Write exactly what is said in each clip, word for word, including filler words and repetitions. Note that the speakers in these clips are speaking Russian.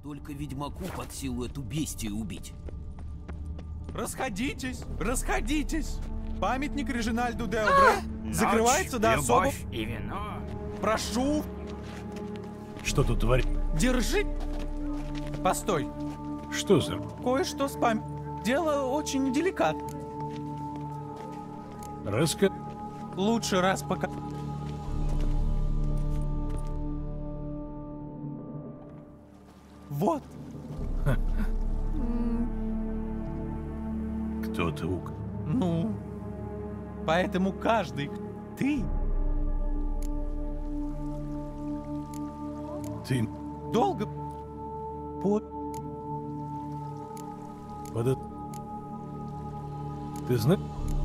Только ведьмаку под силу эту бестию убить. Расходитесь, расходитесь. Памятник Режинальду де Обре закрывается до особо... и вино. Прошу. Что тут творит? Держи. Постой. Что за... Кое-что с пам... Дело очень деликатно. Раска... Лучше раз пока... Вот. Кто-то ук... Ну, поэтому каждый... Ты... Ты... Долго... По... Под... Ты знаешь...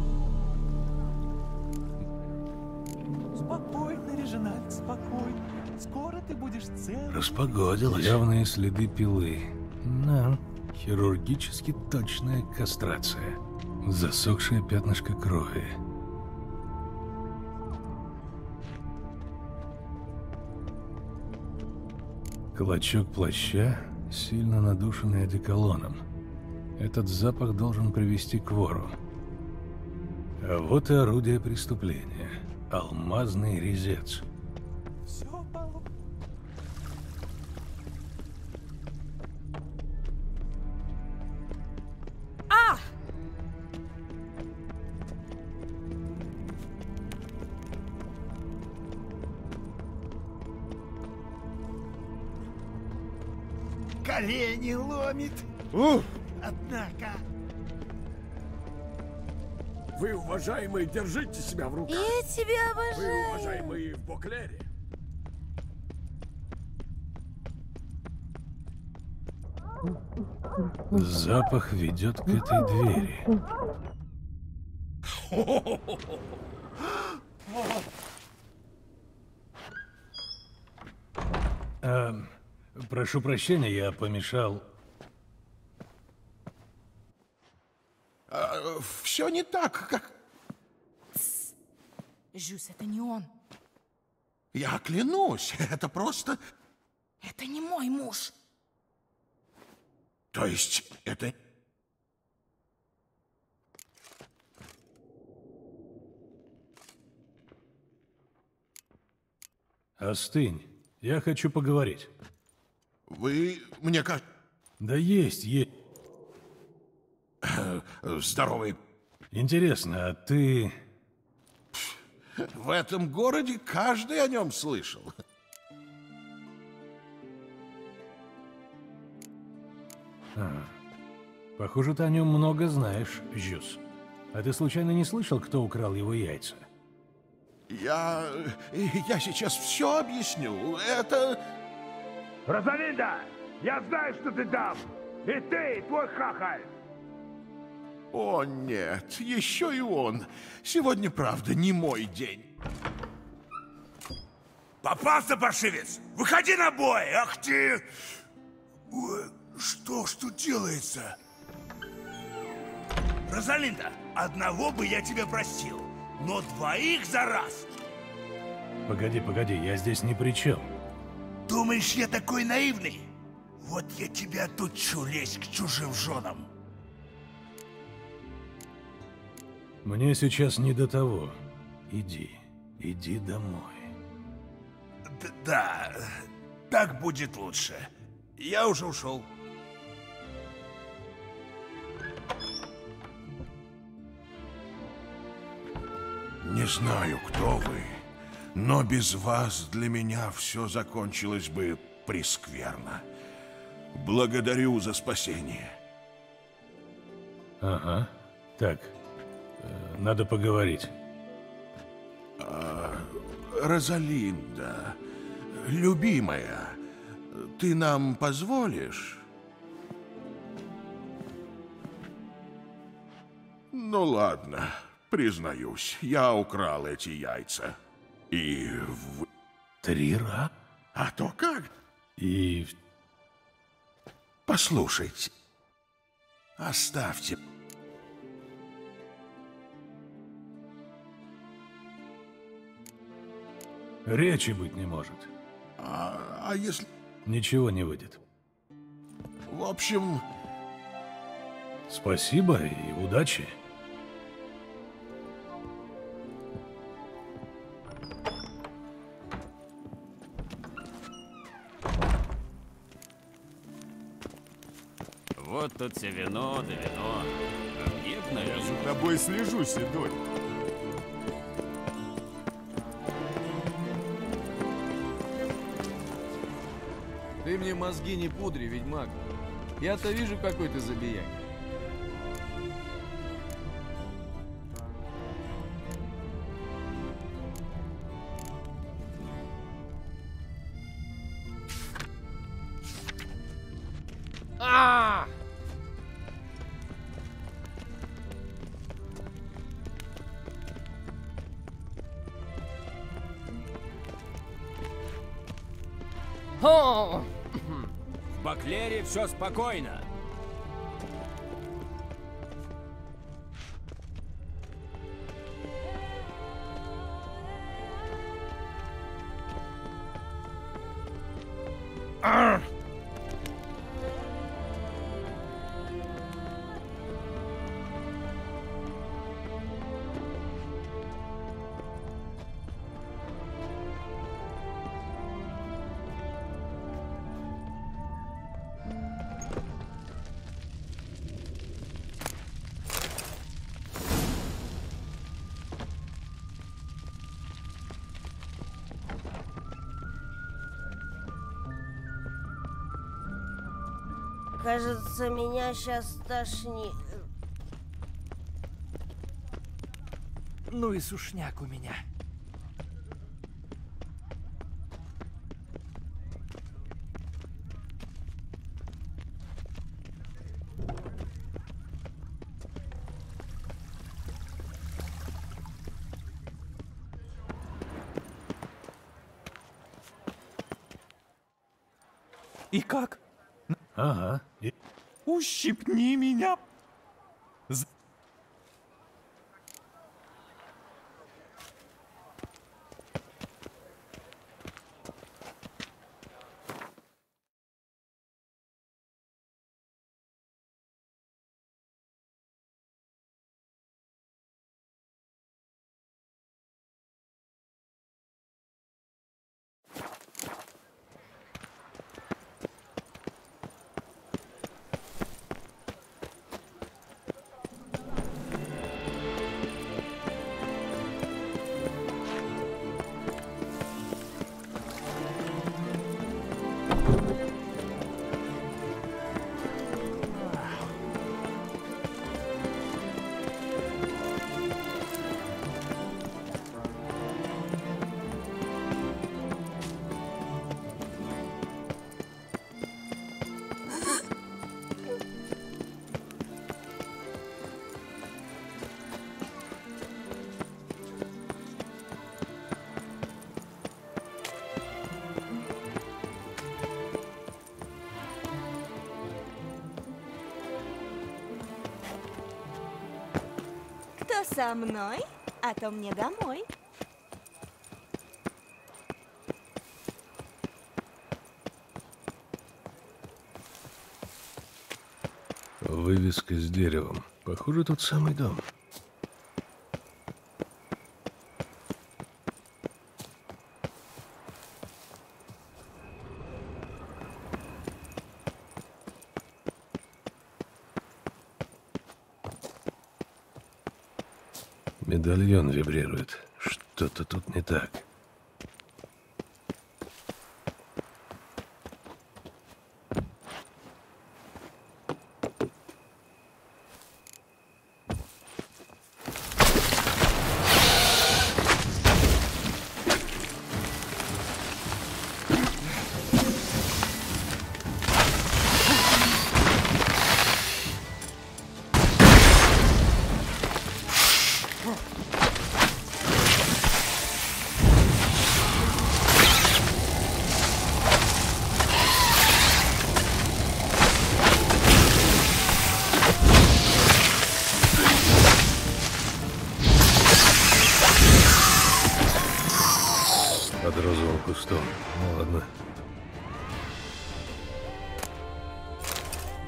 Спокойно, Режинальд, спокойно. Скоро ты будешь цел. Распогодилось. Явные следы пилы. Да. Хирургически точная кастрация. Засохшее пятнышко крови. Клочок плаща, сильно надушенный одеколоном. Этот запах должен привести к вору. А вот и орудие преступления. Алмазный резец. Все полу... А! Колени ломит. Ух! Однако... Вы, уважаемые, держите себя в руках. Я тебя Вы, обожаю. уважаемые, в Боклере. Запах ведет к этой двери. Эм, прошу прощения, я помешал. А, все не так, как... Жюс, это не он. Я клянусь, это просто... Это не мой муж. То есть, это... Остынь. Я хочу поговорить. Вы, мне кажется... Да есть, есть. Здоровый. Интересно, а ты... В этом городе каждый о нем слышал. А, похоже, ты о нем много знаешь, Жюс. А ты случайно не слышал, кто украл его яйца? Я... Я сейчас все объясню. Это... Розалинда! Я знаю, что ты там! И ты, и твой хахаль! О, нет, еще и он. Сегодня, правда, не мой день. Попался, паршивец! Выходи на бой! Ах ты! Ой, что ж тут делается? Розалинда, одного бы я тебя простил, но двоих за раз! Погоди, погоди, я здесь ни при чем. Думаешь, я такой наивный? Вот я тебя тут чу лезть к чужим женам. Мне сейчас не до того. Иди, иди домой. Д да, так будет лучше. Я уже ушел. Не знаю, кто вы, но без вас для меня все закончилось бы прескверно. Благодарю за спасение. Ага. Так, э, надо поговорить. А, Розалинда, любимая, ты нам позволишь? Ну ладно, признаюсь, я украл эти яйца. И в... Три раза? А то как? И... Послушайте, оставьте. Речи быть не может. А, а если... Ничего не выйдет. В общем... Спасибо и удачи. Вот тут все вино да вино. А мне б налить. Я за тобой слежу, Седой. Ты мне мозги не пудри, ведьмак. Я-то вижу, какой ты забияк. А! О! В Баклере все спокойно. А! Кажется, меня сейчас тошнит. Ну и сушняк у меня. И как? Ага. И... Ущипни меня. З- Кто со мной, а то мне домой. Вывеска с деревом. Похоже, тот самый дом. Медальон вибрирует. Что-то тут не так. Под розовым кустом. Ну ладно.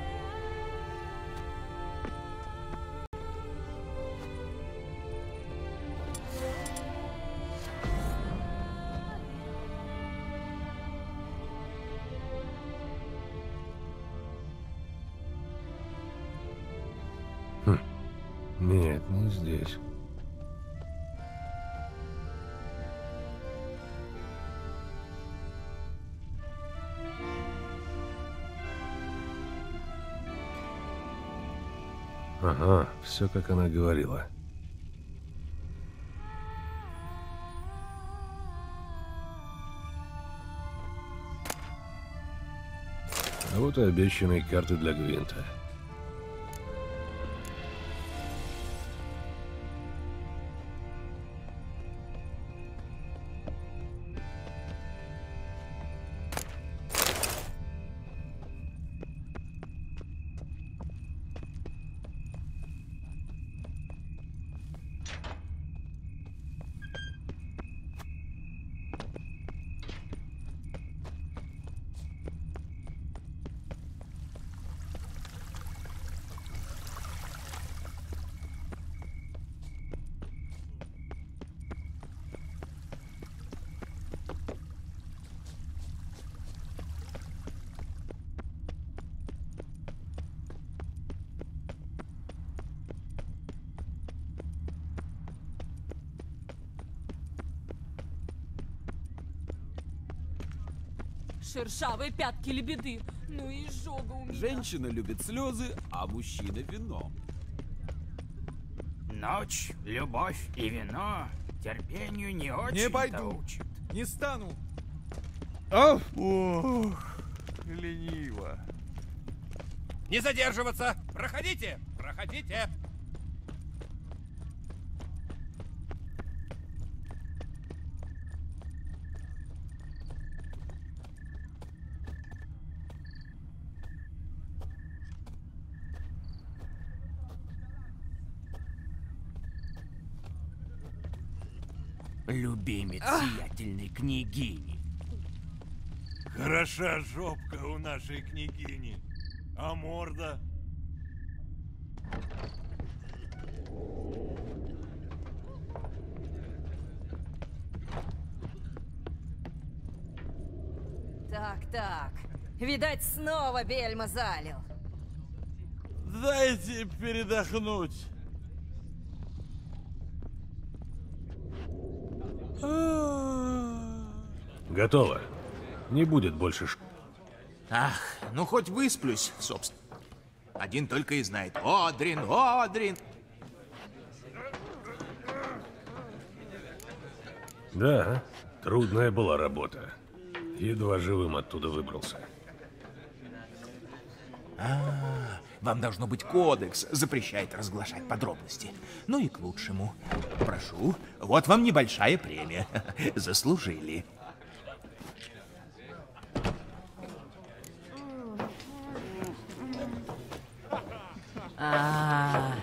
Нет, не здесь. Ага, все как она говорила. А вот и обещанные карты для Гвинта. Шершавые пятки лебеды. Ну и изжога у меня. Женщина любит слезы, а мужчина вино. Ночь, любовь и вино терпению не очень Не пойду. учат. Не стану. Ох, лениво. Не задерживаться! Проходите! Проходите! Любимец сиятельной княгини. Хороша жопка у нашей княгини. А морда? Так, так. Видать, снова бельма залил. Дайте передохнуть. Готово. Не будет больше ш... Ах, ну хоть высплюсь, собственно. Один только и знает. Одрин, Одрин! Да, трудная была работа. Едва живым оттуда выбрался. А, вам должно быть кодекс, запрещает разглашать подробности. Ну и к лучшему. Прошу, вот вам небольшая премия. Заслужили. А.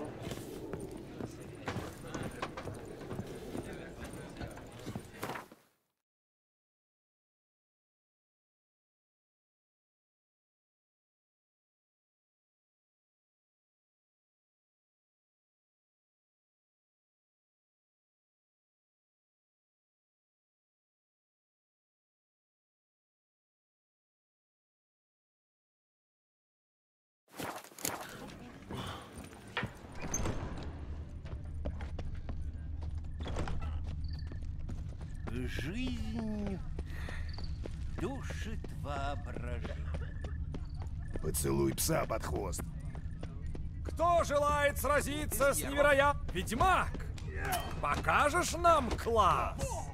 Жизнь душит воображение. Поцелуй пса под хвост. Кто желает сразиться с невероятным... Ведьмак! Покажешь нам класс?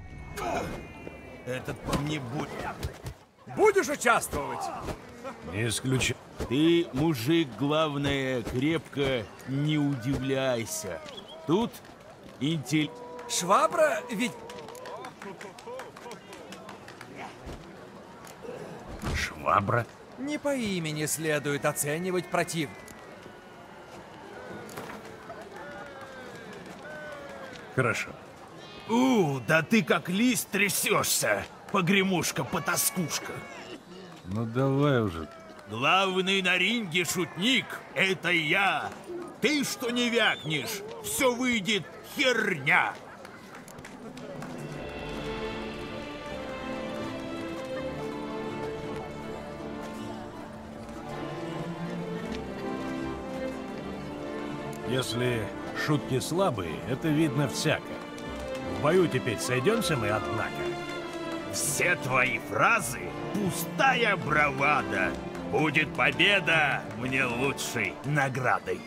Этот по мне будет. Будешь участвовать? Не исключаю. Ты, мужик, главное, крепко не удивляйся. Тут интель... Швабра ведь... Швабра? Не по имени следует оценивать противника. Хорошо. У, да ты как лист трясешься, погремушка-потаскушка. Ну давай уже. Главный на ринге шутник — это я. Ты что не вякнешь, все выйдет херня. Если шутки слабые, это видно всяко. В бою теперь сойдемся мы, однако. Все твои фразы — пустая бравада. Будет победа мне лучшей наградой.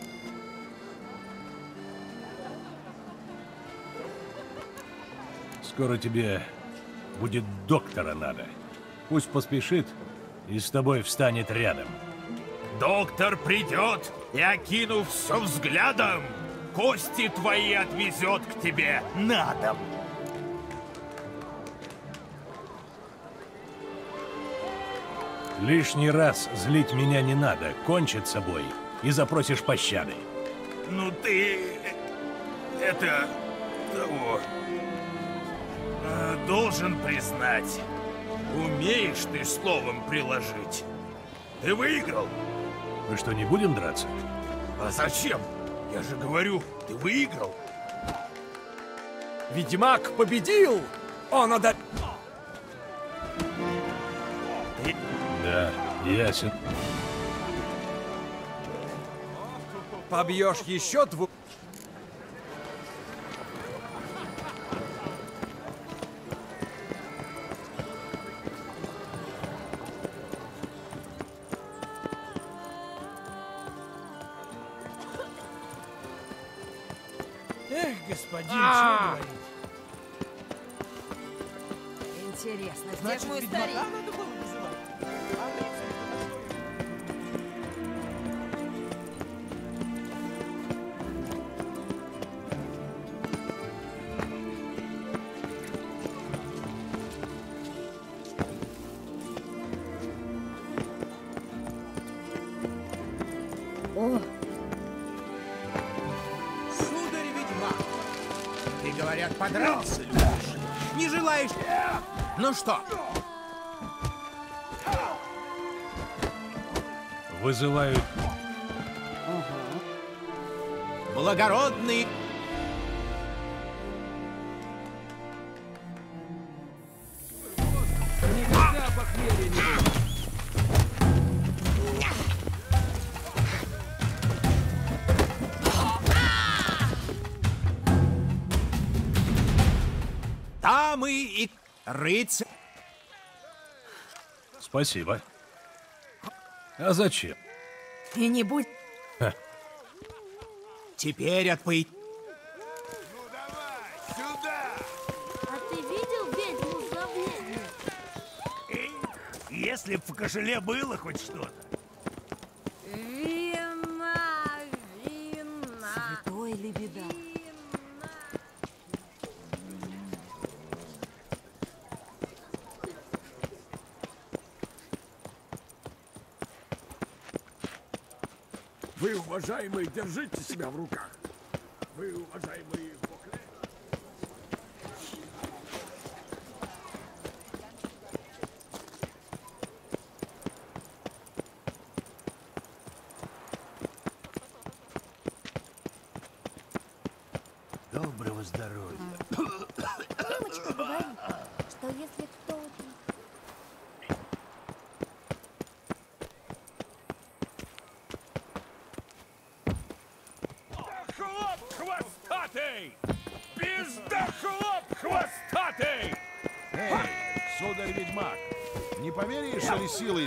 Скоро тебе будет доктора надо. Пусть поспешит и с тобой встанет рядом. Доктор придет и, окинув все взглядом, кости твои отвезет к тебе на дом. Лишний раз злить меня не надо. Кончит собой и запросишь пощады. Ну ты... это... того... Должен признать, умеешь ты словом приложить. Ты выиграл. Мы что, не будем драться? А зачем? Я же говорю, ты выиграл. Ведьмак победил! Он отда... Ты... Да, ясен. Побьешь еще двух... Эх, господин, что говорить? Интересно, где Значит, мой ведьмака старик? надо было вызывать? О, Сударь-ведьмак, ты, говорят, подрался любишь. Не желаешь? Ну что? Вызывают... Благородный... Никогда похмелья не будет. Дамы и рыцарь. Спасибо. А зачем? и не будь... Ха. Теперь отпой... А ты видел ведьму забвения? Если б в кошеле было хоть что-то. Вина, вина. Святой ли беда? Вы, уважаемые, держите себя в руках. Вы, уважаемые, Бог... Доброго здоровья. Мамочка говорит, что если кто-то... Хлоп хвостатый! Пизда хлоп хвостатый! Эй, сударь-ведьмак, не поверишь ли силой...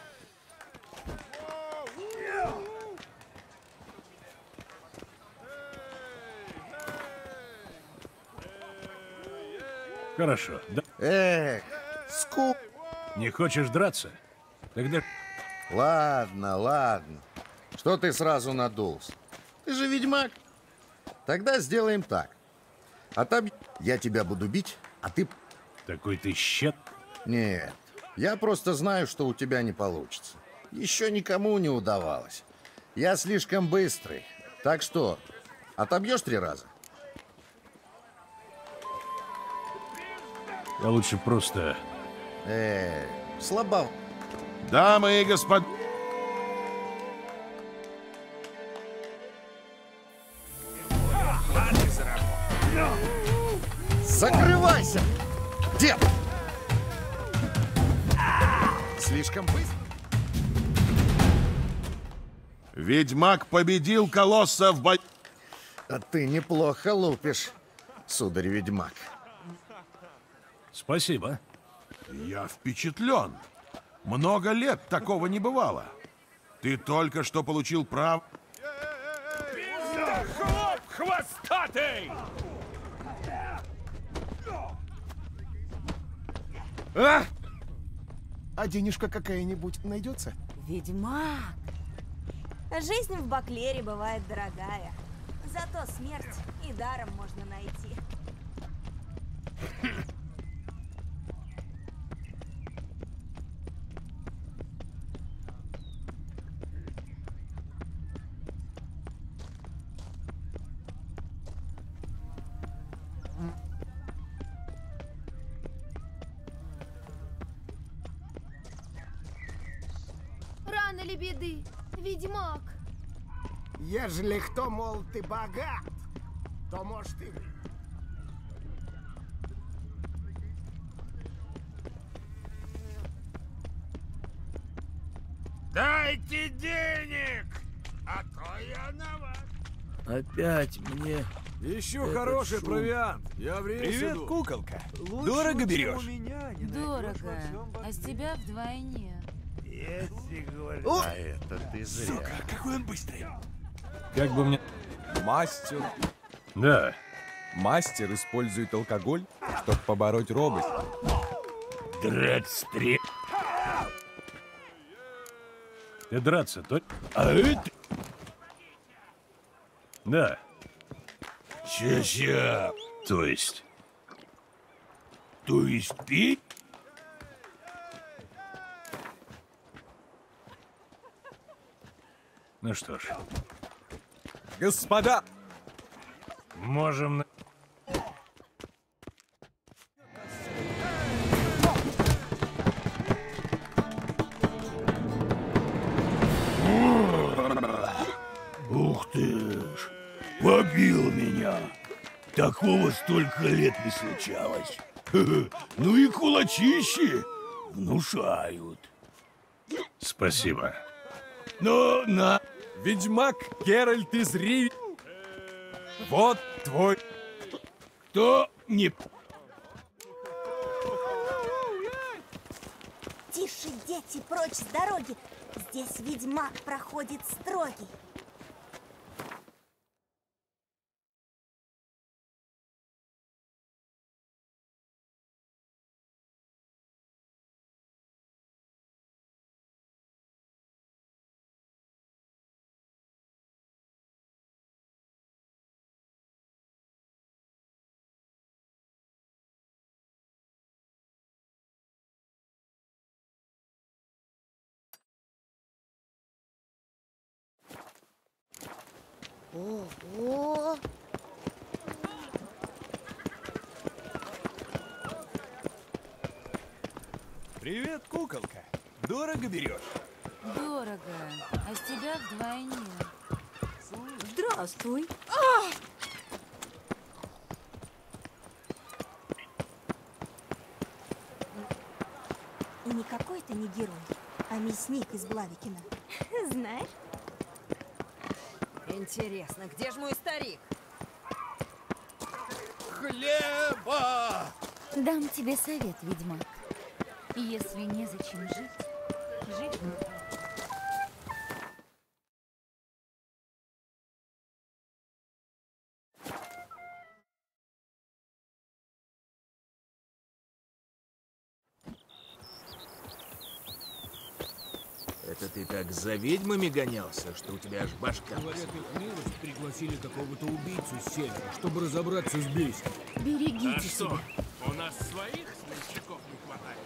Хорошо. Да. Эх, скуп. Не хочешь драться? Тогда... Ладно, ладно. Что ты сразу надулся? Ты же ведьмак. Тогда сделаем так. Отобь... Я тебя буду бить, а ты... Такой ты щет? Нет, я просто знаю, что у тебя не получится. Еще никому не удавалось. Я слишком быстрый. Так что, отобьешь три раза? Я лучше просто... Э, слабо. Дамы и господа... Закрывайся! Дед! Слишком быстро. Ведьмак победил колосса в бой... А ты неплохо лупишь, сударь-ведьмак. Спасибо. Я впечатлен. Много лет такого не бывало. Ты только что получил прав... Да хлоп хвостатый! А? А денежка какая-нибудь найдется? Ведьмак! Жизнь в Баклере бывает дорогая. Зато смерть и даром можно найти. Рано ли беды, ведьмак? Ежели кто, мол, ты богат, то может и... Дайте денег, а то я на вас. Опять мне. Ищу этот хороший шум. провиант. Я в рейс Привет, иду. куколка. Лучше, Дорого чем берешь? у меня не найдешь Дорого. во всем А с тебя вдвойне. Я тебе говорю. А это ты зря. Сука, какой он быстрый. Как бы мне... Мастер. Да. Мастер использует алкоголь, чтобы побороть робость. Драться. Ты драться, то... А это... Да. Ща-ща. То есть... То есть пить? Ну что ж. Господа! Можем... Ух ты ж, побил меня. Такого столько лет не случалось. Ну и кулачищи внушают. Спасибо. Но на... Ведьмак Геральт из Ри... Вот твой... Кто не... Тише, дети, прочь с дороги. Здесь ведьмак проходит строгий. Ого! Привет, куколка. Дорого берешь? Дорого. А с тебя вдвойне. Здравствуй. И никакой ты не герой, а мясник из Блавикина. Знаешь? Интересно, где же мой старик? Хлеба! Дам тебе совет, ведьмак. Если незачем жить, жить нужно. Это ты так за ведьмами гонялся, что у тебя аж башка. Говорят, их милость пригласили какого-то убийцу с севера, чтобы разобраться с бестией. Берегите А себя. что, у нас своих смельчаков не хватает?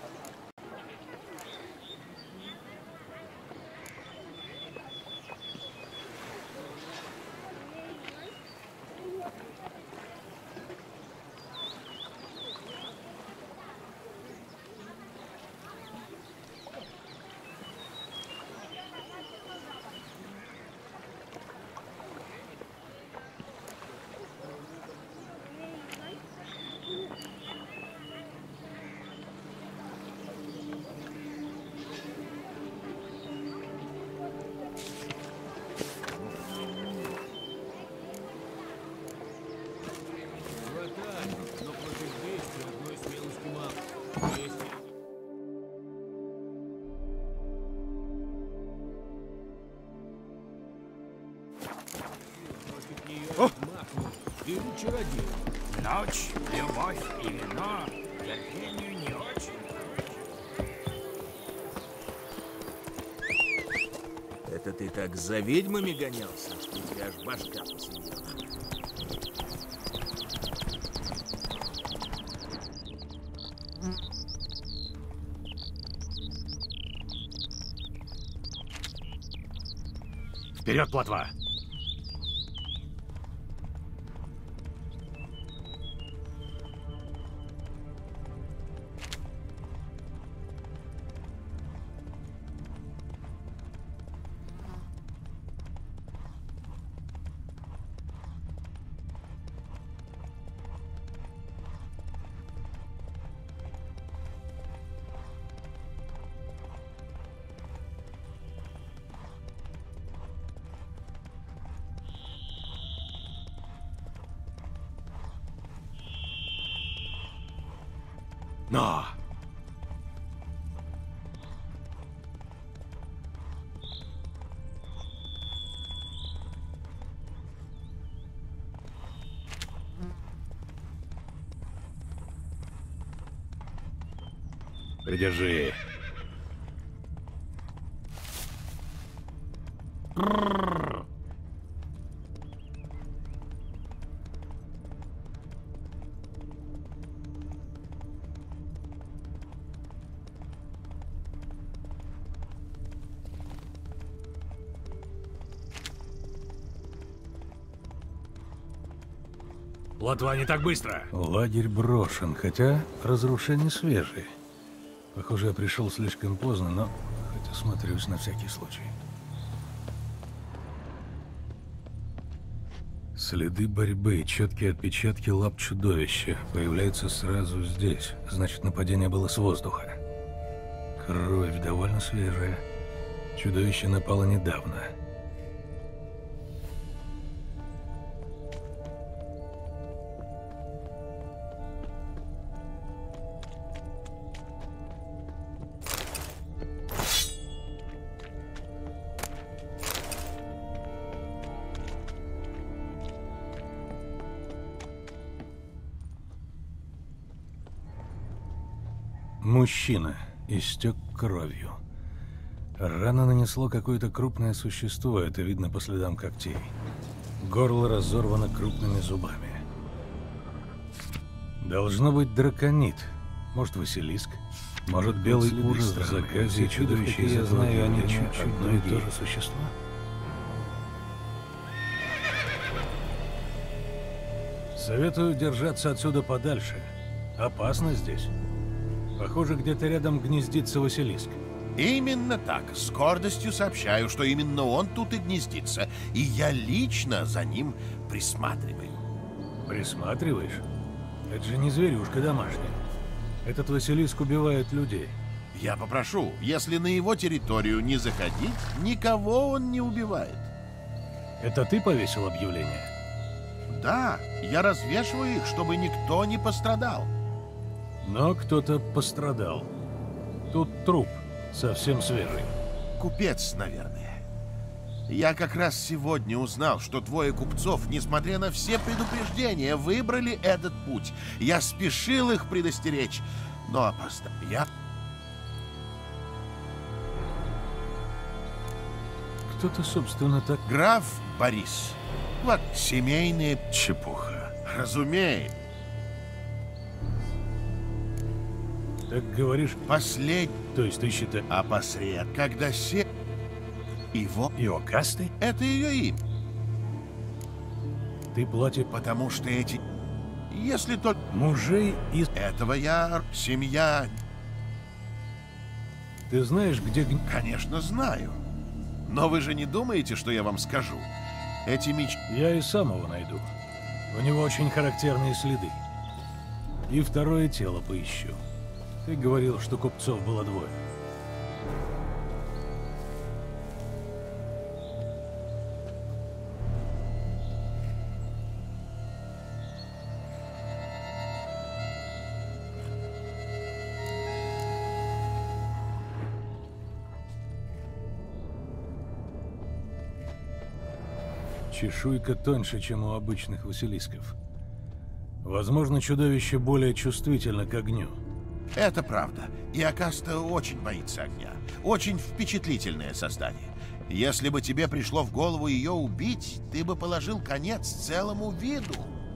нее махнул. Ты же чародей. Ночь, любовь и вино терпению не очень. Это ты так за ведьмами гонялся, что у тебя аж башка посинела. Вперед, плотва! Но! Придержи. Плотва не так быстро. Лагерь брошен, хотя разрушения свежие. Похоже, я пришел слишком поздно, но хоть осмотрюсь на всякий случай. Следы борьбы, четкие отпечатки лап чудовища появляются сразу здесь. Значит, нападение было с воздуха. Кровь довольно свежая. Чудовище напало недавно. Мужчина истек кровью. Рана нанесло какое-то крупное существо, это видно по следам когтей. Горло разорвано крупными зубами. Должно быть драконит. Может, Василиск? Может, белый ужас в заказе, чудовище, я знаю, они чуть-чуть одно и то же существо? Советую держаться отсюда подальше. Опасно здесь. Похоже, где-то рядом гнездится Василиск. Именно так. С гордостью сообщаю, что именно он тут и гнездится. И я лично за ним присматриваю. Присматриваешь? Это же не зверюшка домашняя. Этот Василиск убивает людей. Я попрошу, если на его территорию не заходить, никого он не убивает. Это ты повесил объявление? Да, я развешиваю их, чтобы никто не пострадал. Но кто-то пострадал. Тут труп, совсем свежий. Купец, наверное. Я как раз сегодня узнал, что двое купцов, несмотря на все предупреждения, выбрали этот путь. Я спешил их предостеречь, но опоздал. Я... Кто ты, собственно, так? Граф Борис. Вот семейная чепуха. Разумеется. Так говоришь... Последний. То есть ты считаешь... А посред, когда се... Его... Иокасты? Это ее имя. Ты платишь... Потому что эти... Если только... Мужей из... Этого я... Семья... Ты знаешь, где... Конечно, знаю. Но вы же не думаете, что я вам скажу? Эти меч... Я и сам его найду. У него очень характерные следы. И второе тело поищу. Ты говорил, что купцов было двое. Чешуйка тоньше, чем у обычных василисков. Возможно, чудовище более чувствительно к огню. Это правда. И Акаста очень боится огня. Очень впечатлительное создание. Если бы тебе пришло в голову ее убить, ты бы положил конец целому виду.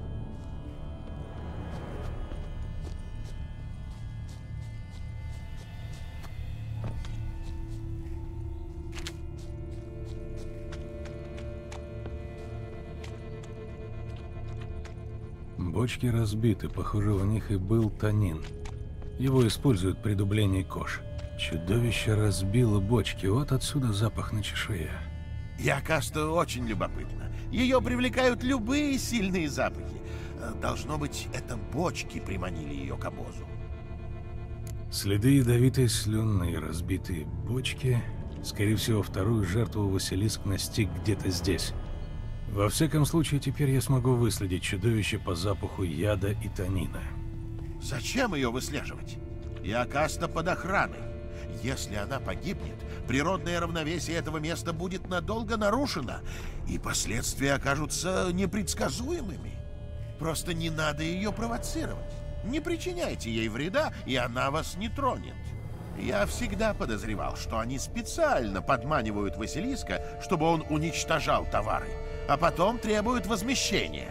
Бочки разбиты, похоже, в них и был танин. Его используют при дублении кож. Чудовище разбило бочки, вот отсюда запах на чешуе. И Акаста очень любопытна. Ее привлекают любые сильные запахи. Должно быть, это бочки приманили ее к обозу. Следы ядовитой слюны и разбитые бочки. Скорее всего, вторую жертву Василиск настиг где-то здесь. Во всяком случае, теперь я смогу выследить чудовище по запаху яда и танина. Зачем ее выслеживать? И Акаста под охраной. Если она погибнет, природное равновесие этого места будет надолго нарушено, и последствия окажутся непредсказуемыми. Просто не надо ее провоцировать. Не причиняйте ей вреда, и она вас не тронет. Я всегда подозревал, что они специально подманивают Василиска, чтобы он уничтожал товары, а потом требуют возмещения.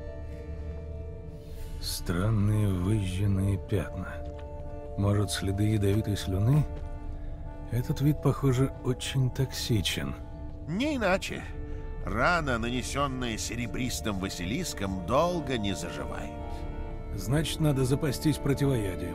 Странные выжженные пятна. Может, следы ядовитой слюны? Этот вид, похоже, очень токсичен. Не иначе. Рана, нанесенная серебристым Василиском, долго не заживает. Значит, надо запастись противоядием.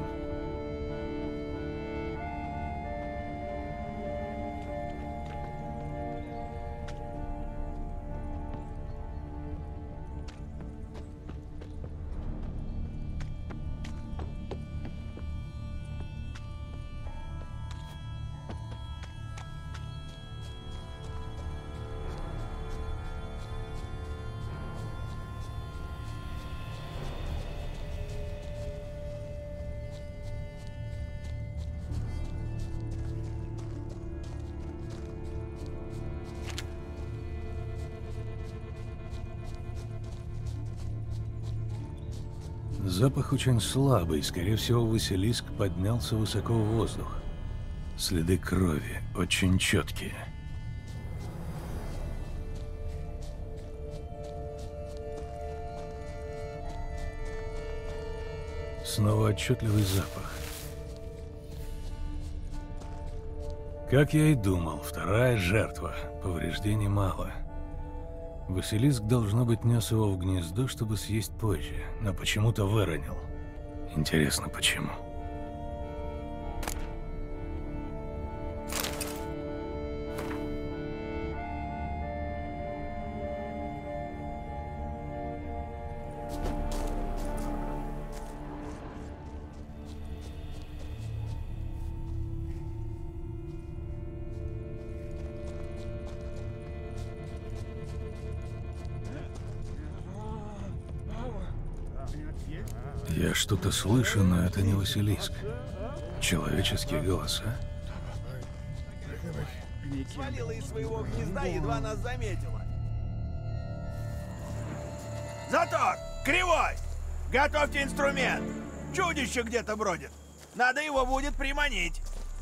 Запах очень слабый, скорее всего, Василиск поднялся высоко в воздух. Следы крови очень четкие. Снова отчетливый запах. Как я и думал, вторая жертва. Повреждений мало. Василиск, должно быть, нес его в гнездо, чтобы съесть позже, но почему-то выронил. Интересно, почему? Я что-то слышу, но это не Василиск. Человеческие голоса. Свалила из своего гнезда, едва нас заметила. Затор! Кривой! Готовьте инструмент! Чудище где-то бродит. Надо его будет приманить.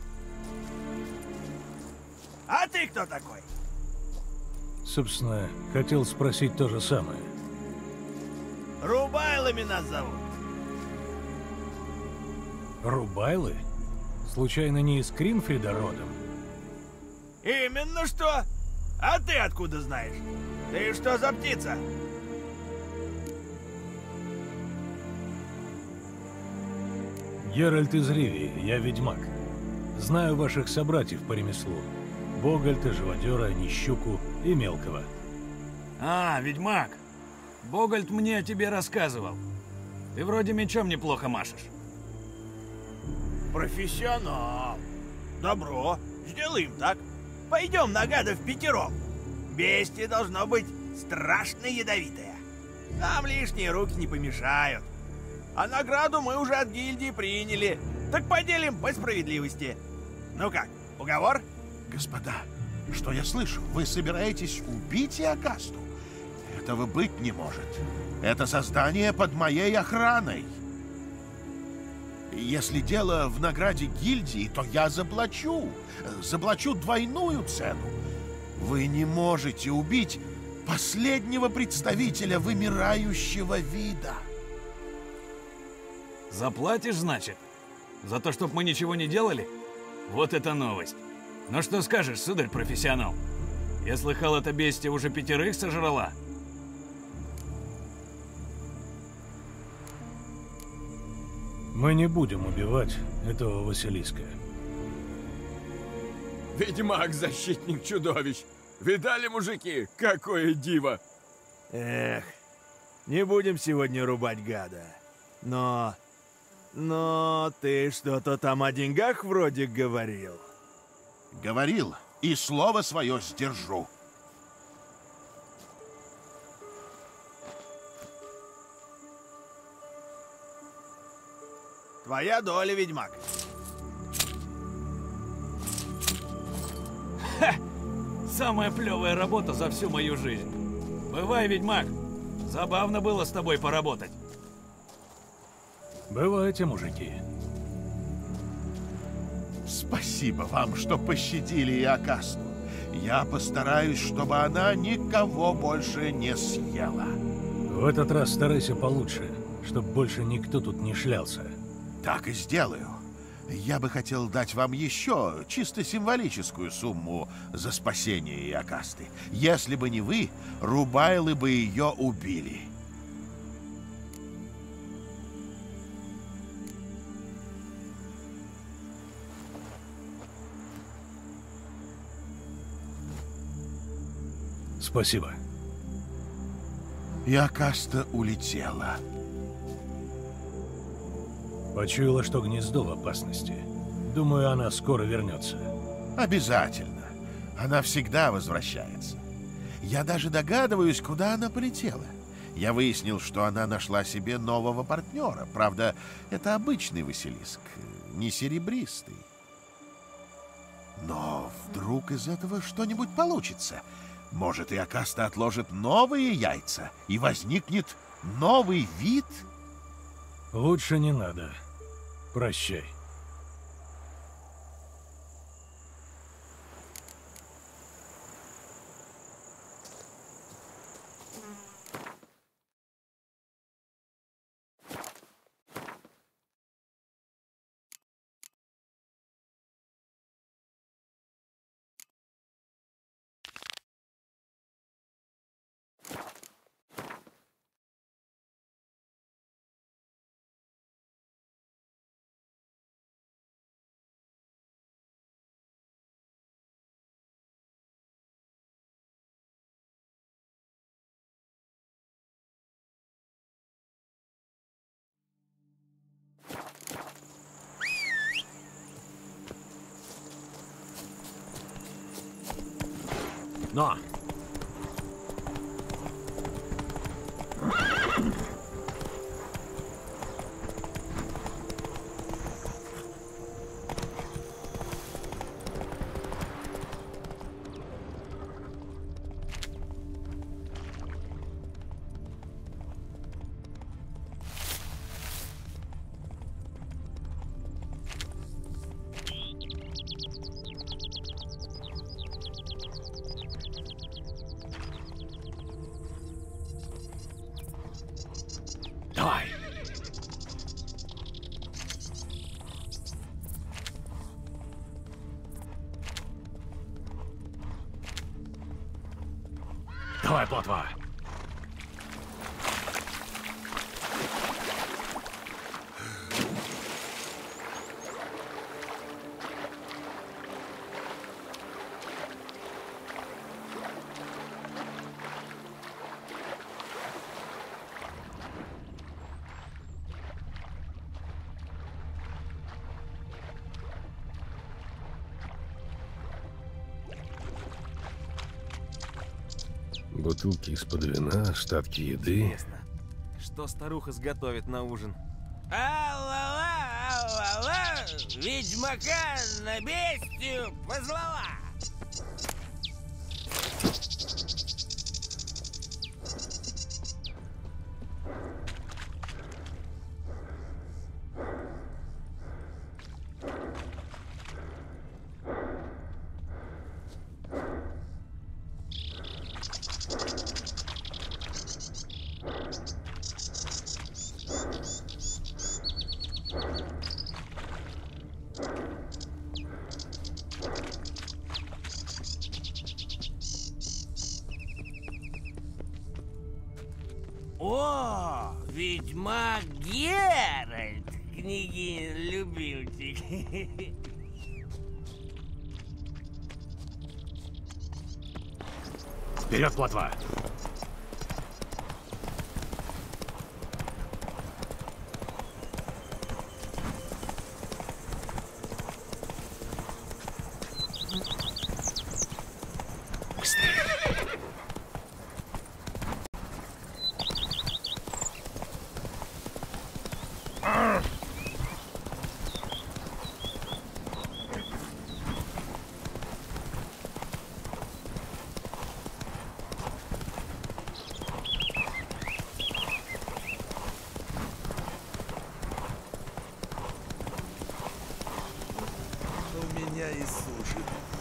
А ты кто такой? Собственно, хотел спросить то же самое. Рубайлами нас зовут. Рубайлы? Случайно не из Кринфрида родом? Именно что? А ты откуда знаешь? Ты что за птица? Геральт из Ривии, я ведьмак. Знаю ваших собратьев по ремеслу. Богольта, Живодера, Нищуку и Мелкого. А, ведьмак. Богольт мне о тебе рассказывал. Ты вроде мечом неплохо машешь. Профессионал. Добро. Сделаем так. Пойдем на гадов пятером. Бестия должно быть страшно ядовитая. Нам лишние руки не помешают. А награду мы уже от гильдии приняли. Так поделим по справедливости. Ну как, уговор? Господа, что я слышу? Вы собираетесь убить Иокасту? Этого быть не может. Это создание под моей охраной. Если дело в награде гильдии, то я заплачу. Заплачу двойную цену. Вы не можете убить последнего представителя вымирающего вида. Заплатишь, значит? За то, чтобы мы ничего не делали? Вот это новость. Ну что скажешь, сударь-профессионал? Я слыхал, это бестия уже пятерых сожрала. Мы не будем убивать этого Василиска. Ведьмак, защитник чудовищ. Видали, мужики, какое диво? Эх, не будем сегодня рубать гада. Но... Но ты что-то там о деньгах вроде говорил. Говорил, и слово свое сдержу. Твоя доля, ведьмак. Ха! Самая плевая работа за всю мою жизнь. Бывай, ведьмак. Забавно было с тобой поработать. Бывайте, мужики. Спасибо вам, что пощадили Иокасту. Я постараюсь, чтобы она никого больше не съела. В этот раз старайся получше, чтобы больше никто тут не шлялся. Так и сделаю. Я бы хотел дать вам еще чисто символическую сумму за спасение Иокасты. Если бы не вы, Рубайлы бы ее убили. Спасибо. Иокаста улетела. Почуяла, что гнездо в опасности. Думаю, она скоро вернется. Обязательно. Она всегда возвращается. Я даже догадываюсь, куда она полетела. Я выяснил, что она нашла себе нового партнера. Правда, это обычный Василиск, не серебристый. Но вдруг из этого что-нибудь получится. Может, Иокаста отложит новые яйца, и возникнет новый вид? Лучше не надо. Прощай. Но! Давай! Давай, плотва! Бутылки из-под вина, остатки еды. Что старуха сготовит на ужин? Алла-ла-алла-ла! Ведьмака на бестию позвала! О, ведьмак Геральт, княгин любимчик. Вперед, плотва! У меня и суши.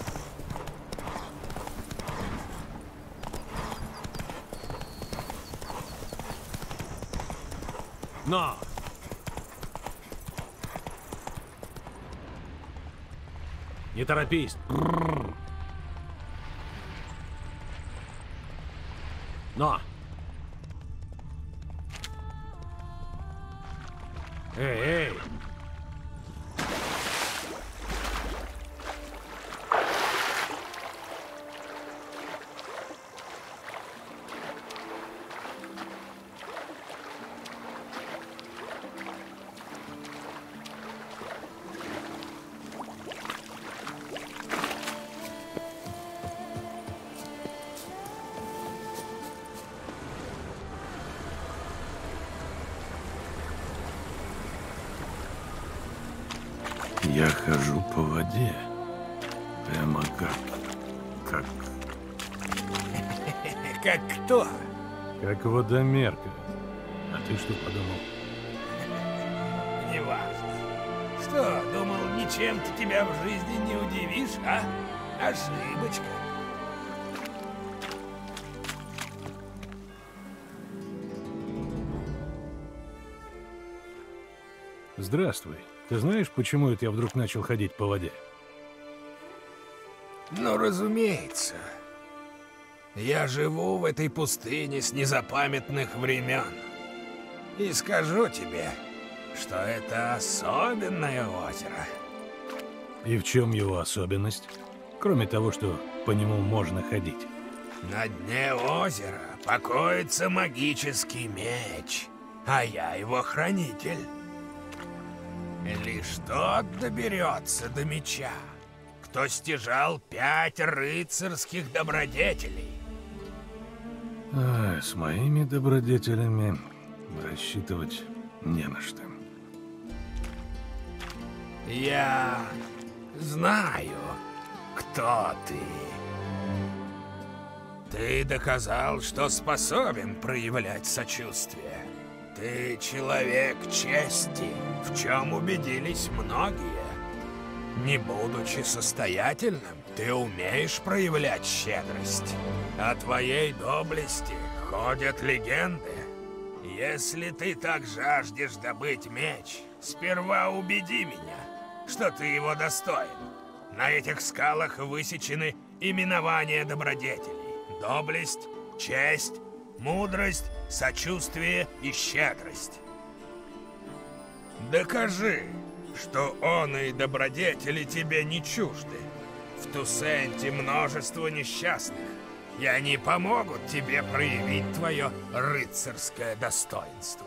Но! Не торопись. Но! Эй, эй! Я хожу по воде. Прямо как... как... Как кто? Как водомерка. А ты что подумал? Неважно. Что, думал, ничем ты тебя в жизни не удивишь, а? Ошибочка. Здравствуй. Ты знаешь, почему это я вдруг начал ходить по воде? Ну, разумеется. Я живу в этой пустыне с незапамятных времен. И скажу тебе, что это особенное озеро. И в чем его особенность? Кроме того, что по нему можно ходить. На дне озера покоится магический меч, а я его хранитель. Лишь тот доберется до меча, кто стяжал пять рыцарских добродетелей. А, с моими добродетелями рассчитывать не на что. Я знаю, кто ты. Ты доказал, что способен проявлять сочувствие. Ты человек чести, в чем убедились многие. Не будучи состоятельным, ты умеешь проявлять щедрость. О твоей доблести ходят легенды. Если ты так жаждешь добыть меч, сперва убеди меня, что ты его достоин. На этих скалах высечены именования добродетелей: доблесть, честь, мудрость, сочувствие и щедрость. Докажи, что он и добродетели тебе не чужды. В Тусенте множество несчастных, и они помогут тебе проявить твое рыцарское достоинство.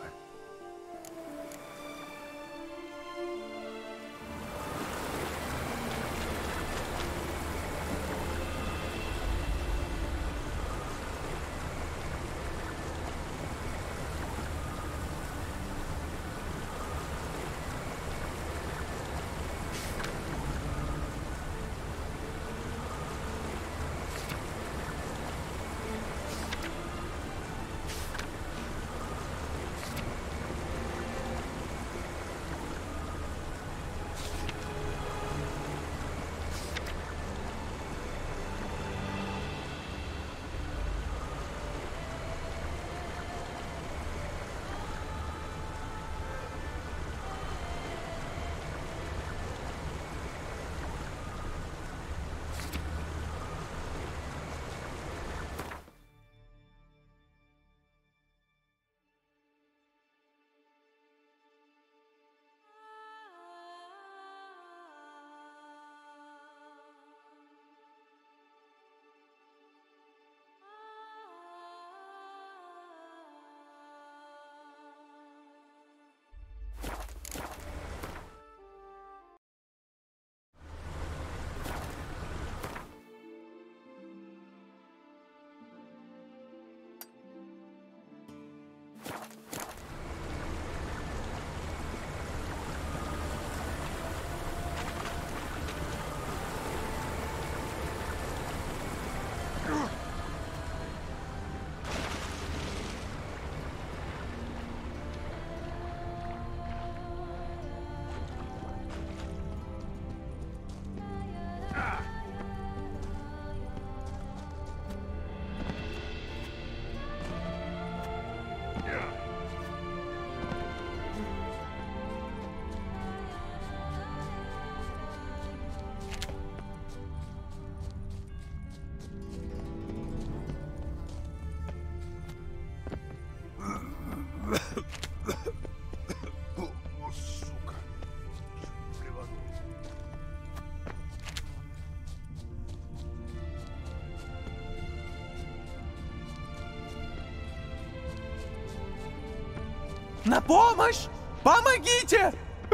На помощь! Помогите!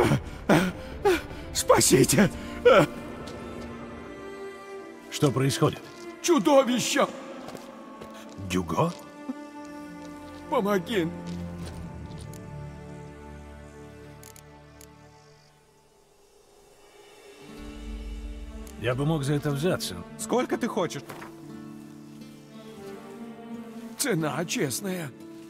Спасите! Что происходит? Чудовище! Дюго? Помоги! Я бы мог за это взяться. Сколько ты хочешь? Цена честная.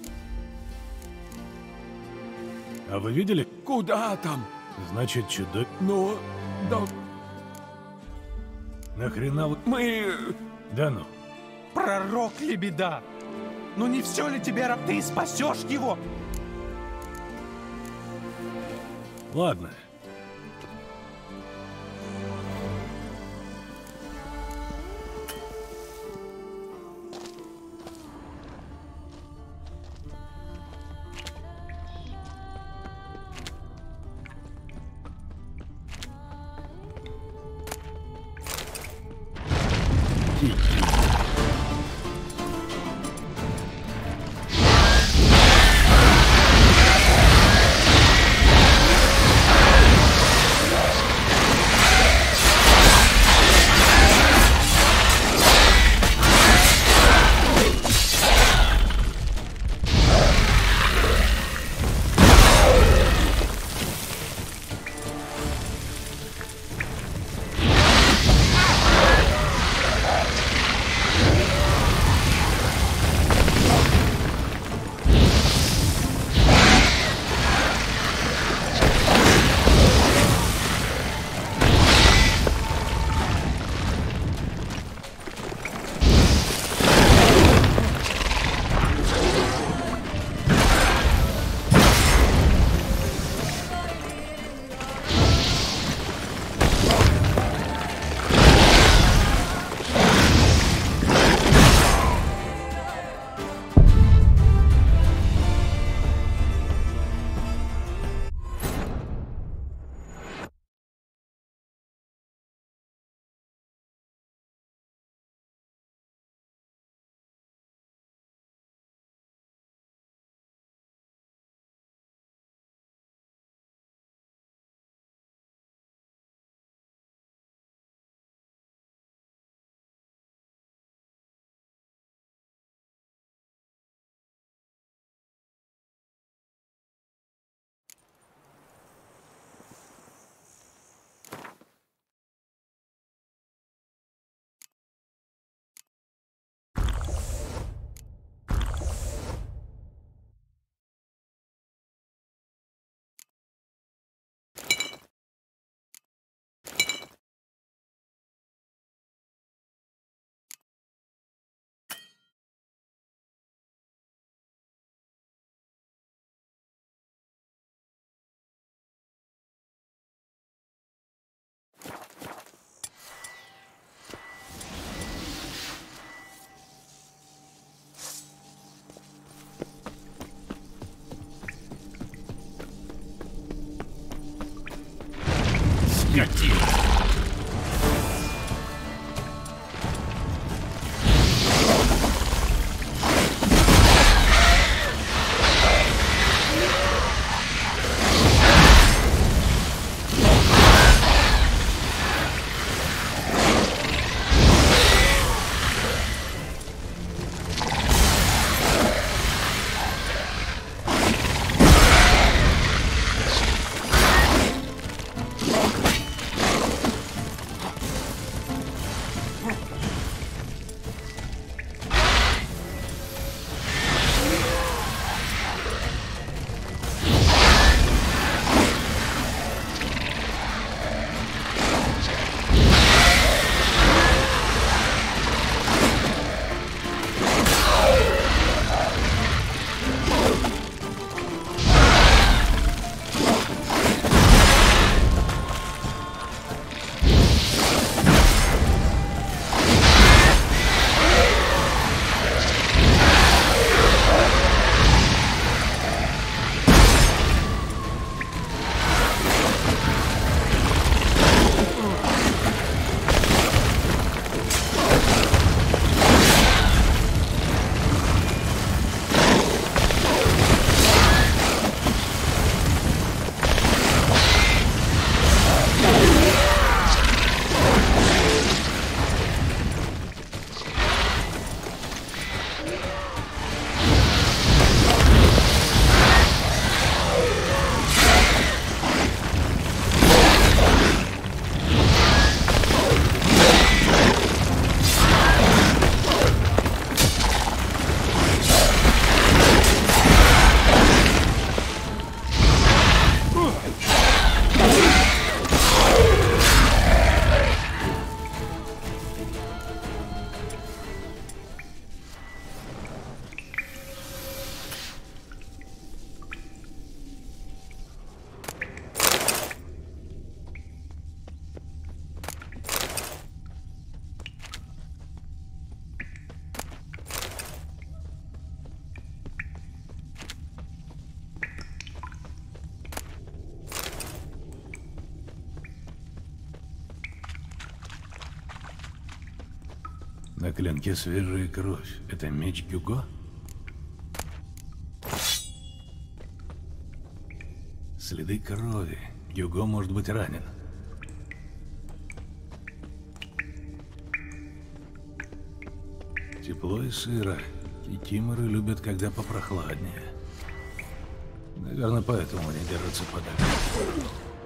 А вы видели? Куда там? Значит, чудо... Ну, да... Нахрена вы... Мы... Да ну. Пророк Лебеда! Ну не все ли тебе, раб, ты спасешь его? Ладно. На клинке свежая кровь. Это меч Гюго? Следы крови. Гюго может быть ранен. Тепло и сыро. Кикиморы любят, когда попрохладнее. Наверное, поэтому они держатся подальше.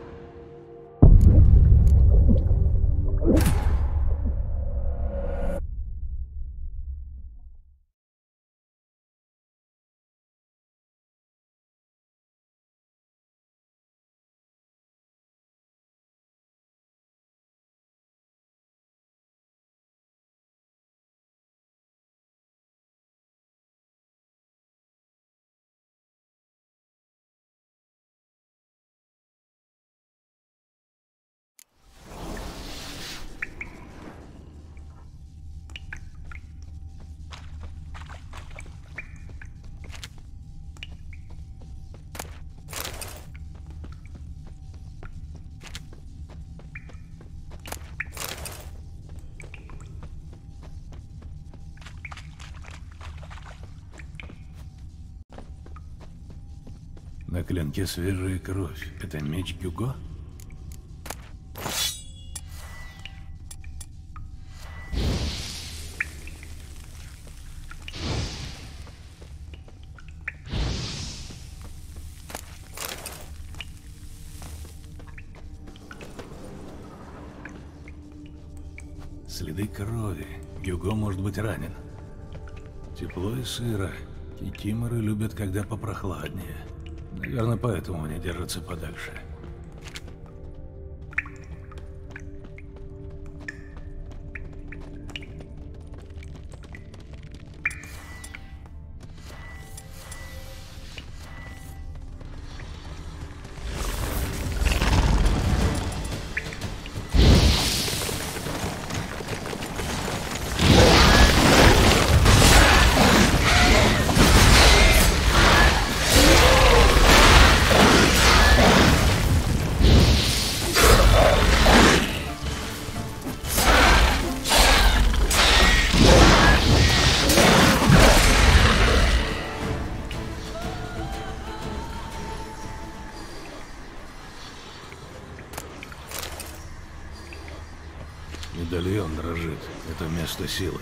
На клинке свежая кровь. Это меч Гюго? Следы крови. Гюго может быть ранен. Тепло и сыро. Кикиморы любят, когда попрохладнее. Наверное, поэтому они держатся подальше. Медальон дрожит. Это место силы.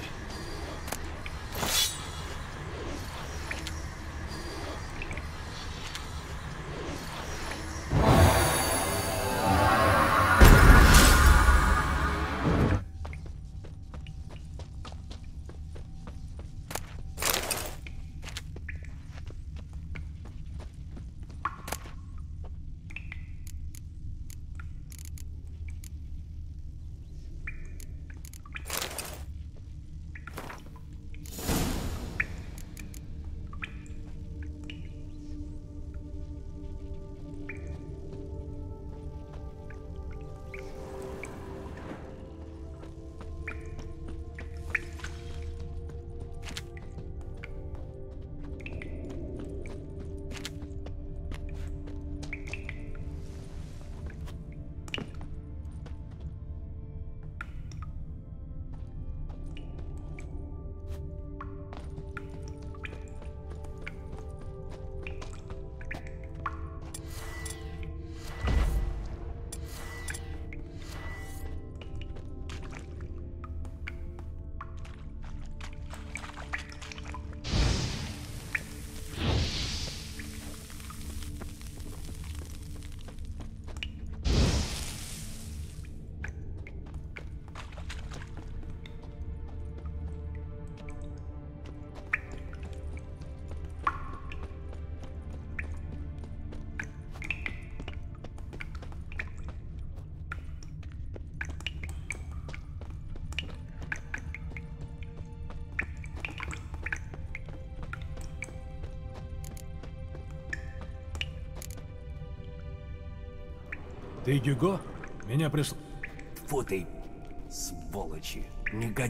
Ты Гюго? Меня прислал... Фу ты, сволочи, негод...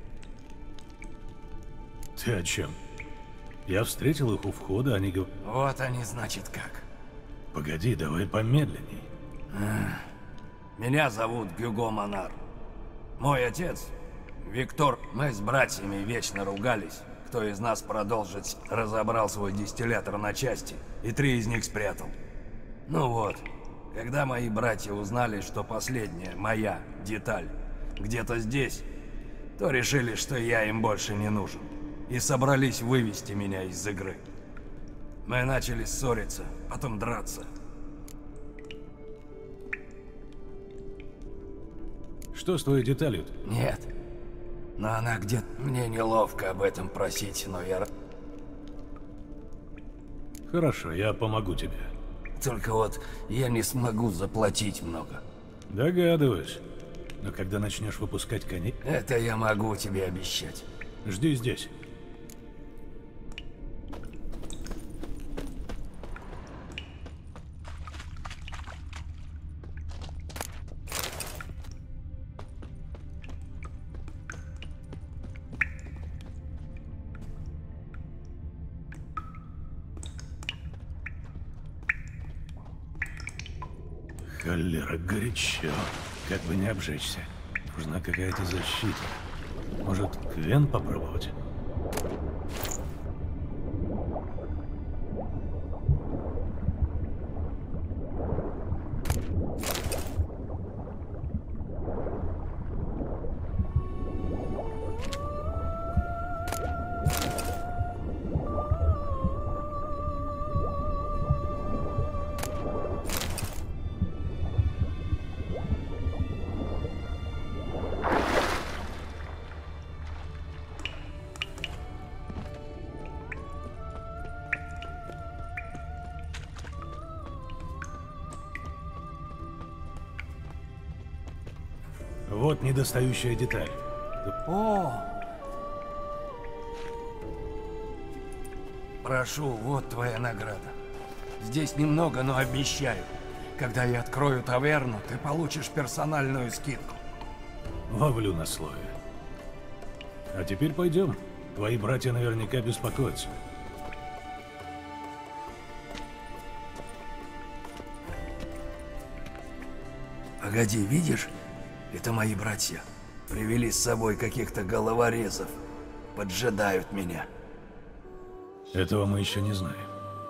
Ты о чем? Я встретил их у входа, они говорят... Вот они, значит, как. Погоди, давай помедленней. Меня зовут Гюго Монар. Мой отец Виктор, мы с братьями вечно ругались. Кто из нас продолжить разобрал свой дистиллятор на части, и три из них спрятал. Ну вот, когда мои братья узнали, что последняя, моя, деталь, где-то здесь, то решили, что я им больше не нужен. И собрались вывести меня из игры. Мы начали ссориться, потом драться. Что с твоей деталью? Нет. Но она где-то... Мне неловко об этом просить, но я... Хорошо, я помогу тебе. Только вот я не смогу заплатить много. Догадываюсь. Но когда начнешь выпускать коней... Это я могу тебе обещать. Жди здесь. Холера, горячо. Как бы не обжечься. Нужна какая-то защита. Может, Квен попробовать? Вот недостающая деталь. О! Прошу, вот твоя награда. Здесь немного, но обещаю. Когда я открою таверну, ты получишь персональную скидку. Ловлю на слове. А теперь пойдем. Твои братья наверняка беспокоятся. Погоди, видишь? Это мои братья. Привели с собой каких-то головорезов. Поджидают меня. Этого мы еще не знаем.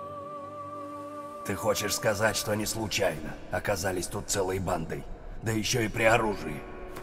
Ты хочешь сказать, что они случайно оказались тут целой бандой? Да еще и при оружии.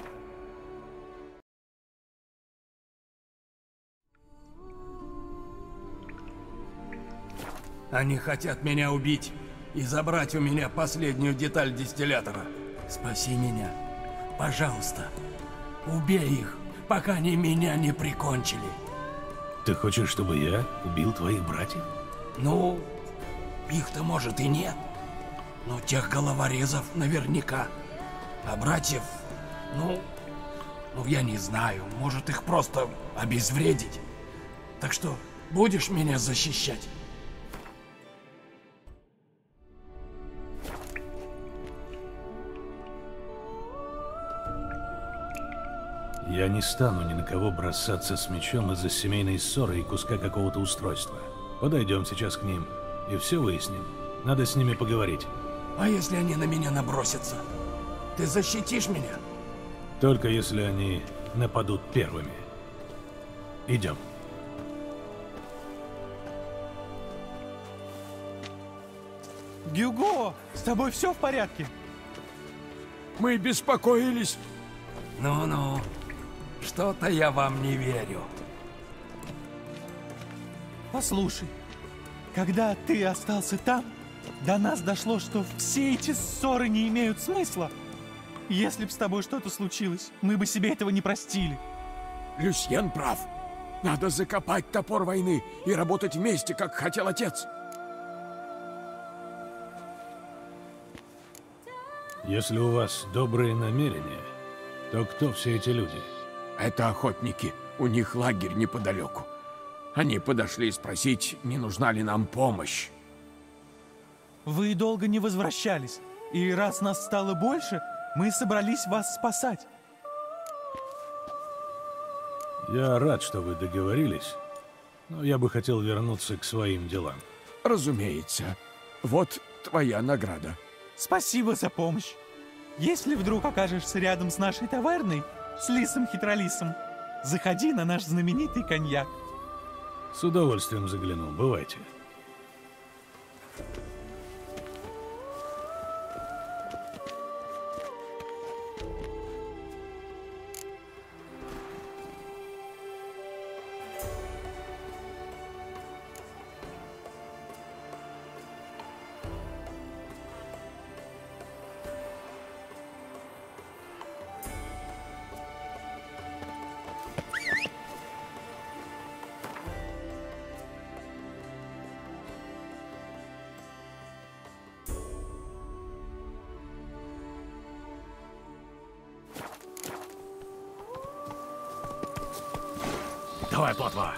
Они хотят меня убить и забрать у меня последнюю деталь дистиллятора. Спаси меня. Пожалуйста, убей их, пока они меня не прикончили. Ты хочешь, чтобы я убил твоих братьев? Ну, их-то может и нет. Но тех головорезов наверняка. А братьев, ну, ну я не знаю, может их просто обезвредить. Так что, будешь меня защищать? Я не стану ни на кого бросаться с мечом из-за семейной ссоры и куска какого-то устройства. Подойдем сейчас к ним и все выясним. Надо с ними поговорить. А если они на меня набросятся? Ты защитишь меня? Только если они нападут первыми. Идем. Гюго, с тобой все в порядке? Мы беспокоились. Ну-ну. Что-то я вам не верю. Послушай, когда ты остался там, до нас дошло, что все эти ссоры не имеют смысла. Если б с тобой что-то случилось, мы бы себе этого не простили. Люсьен прав. Надо закопать топор войны и работать вместе, как хотел отец. Если у вас добрые намерения, то кто все эти люди? Это охотники. У них лагерь неподалеку. Они подошли спросить, не нужна ли нам помощь. Вы долго не возвращались, и раз нас стало больше, мы собрались вас спасать. Я рад, что вы договорились, но я бы хотел вернуться к своим делам. Разумеется. Вот твоя награда. Спасибо за помощь. Если вдруг окажешься рядом с нашей таверной, с Лисом Хитролисом, заходи на наш знаменитый коньяк. С удовольствием загляну, бывайте. Давай, плотва.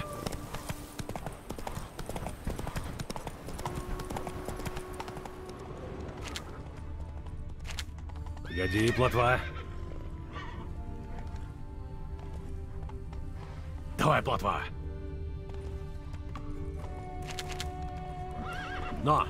Погоди, плотва. Давай, плотва. Но.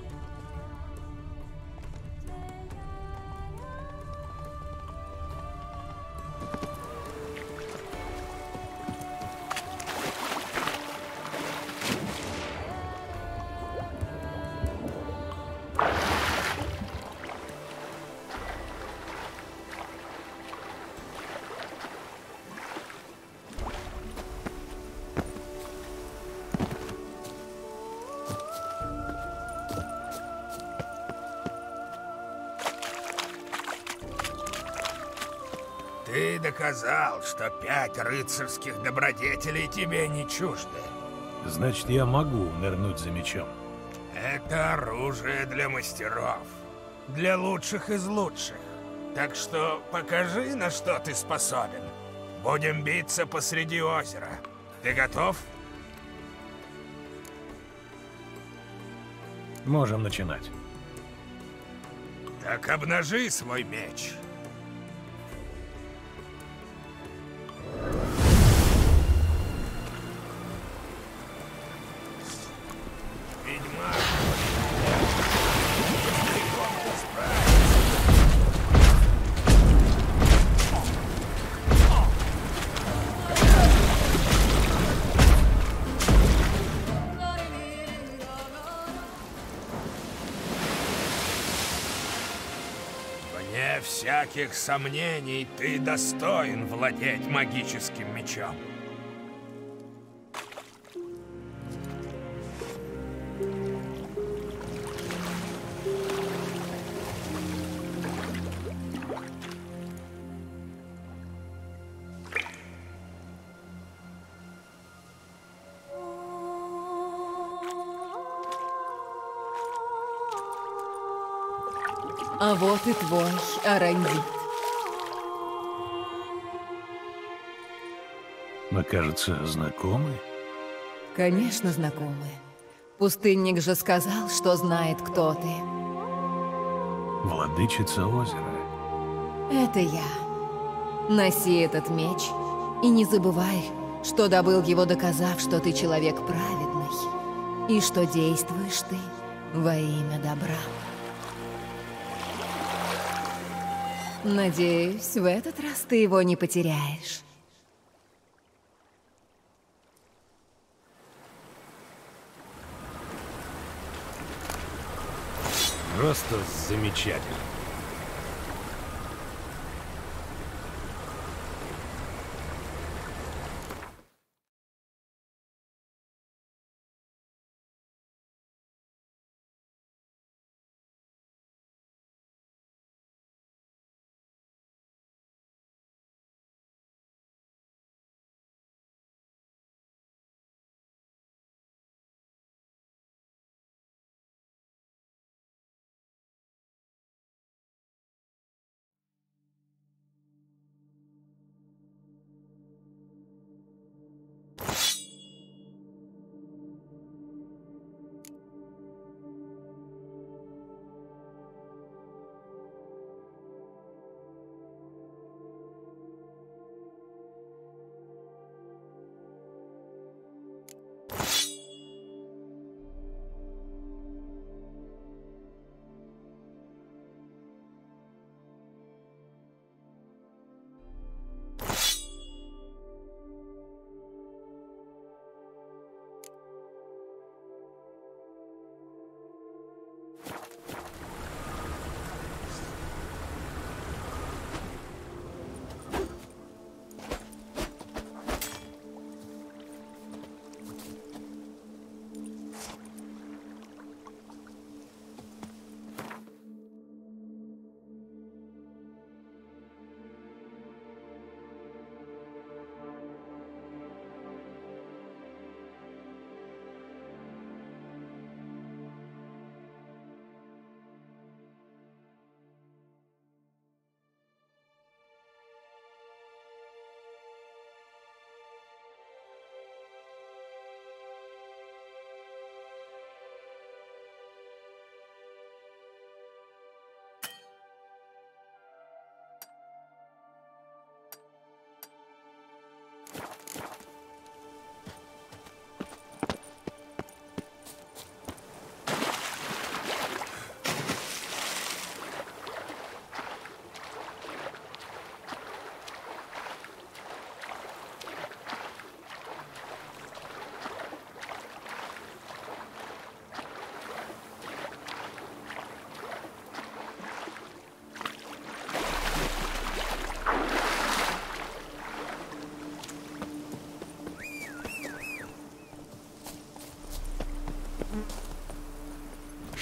Ты доказал, что пять рыцарских добродетелей тебе не чужды. Значит, я могу нырнуть за мечом. Это оружие для мастеров. Для лучших из лучших. Так что покажи, на что ты способен. Будем биться посреди озера. Ты готов? Можем начинать. Так обнажи свой меч. Вне всяких сомнений, ты достоин владеть магическим мечом. А вот и твой Арандит. Мы, кажется, знакомы. Конечно, знакомы. Пустынник же сказал, что знает, кто ты. Владычица озера. Это я. Носи этот меч и не забывай, что добыл его, доказав, что ты человек праведный и что действуешь ты во имя добра. Надеюсь, в этот раз ты его не потеряешь. Просто замечательно.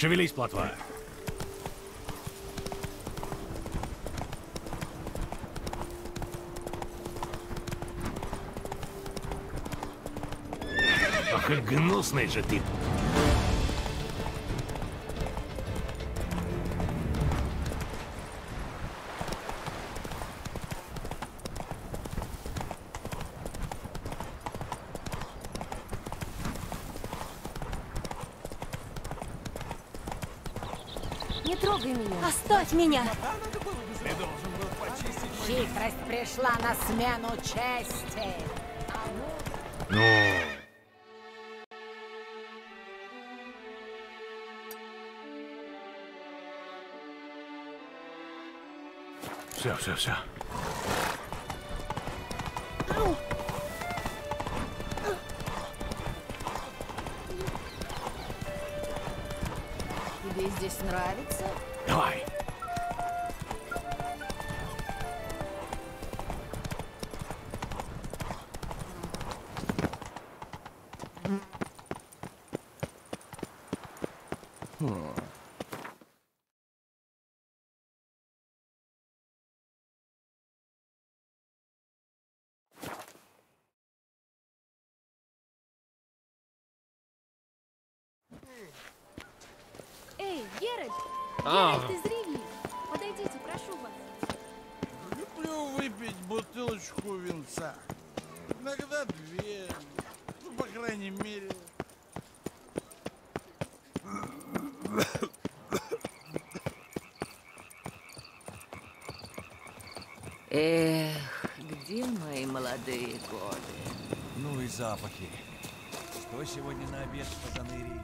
Шевелись, плотва. Ах, и гнусный же ты. Не трогай меня. Оставь меня. Хитрость пришла на смену чести. Ну. Все, все, все. Тебе здесь нравится? Давай. Эй, Геральт! А. Геральт из Ривии! Подойдите, прошу вас. Люблю выпить бутылочку винца. Иногда две. Ну, по крайней мере. Эх, где мои молодые годы? Ну и запахи. Что сегодня на обед в Тазанырии?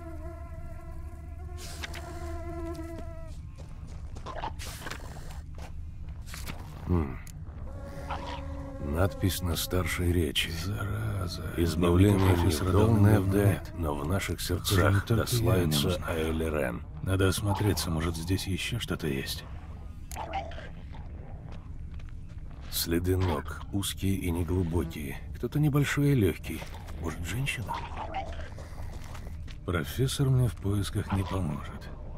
Хм. Надпись на старшей речи. Зараза. Избавление Фисрадолневде, но в наших сердцах дослается Айлерен. Надо осмотреться, может, здесь еще что-то есть. Следы ног, узкие и неглубокие. Кто-то небольшой и легкий. Может, женщина? Профессор мне в поисках не поможет.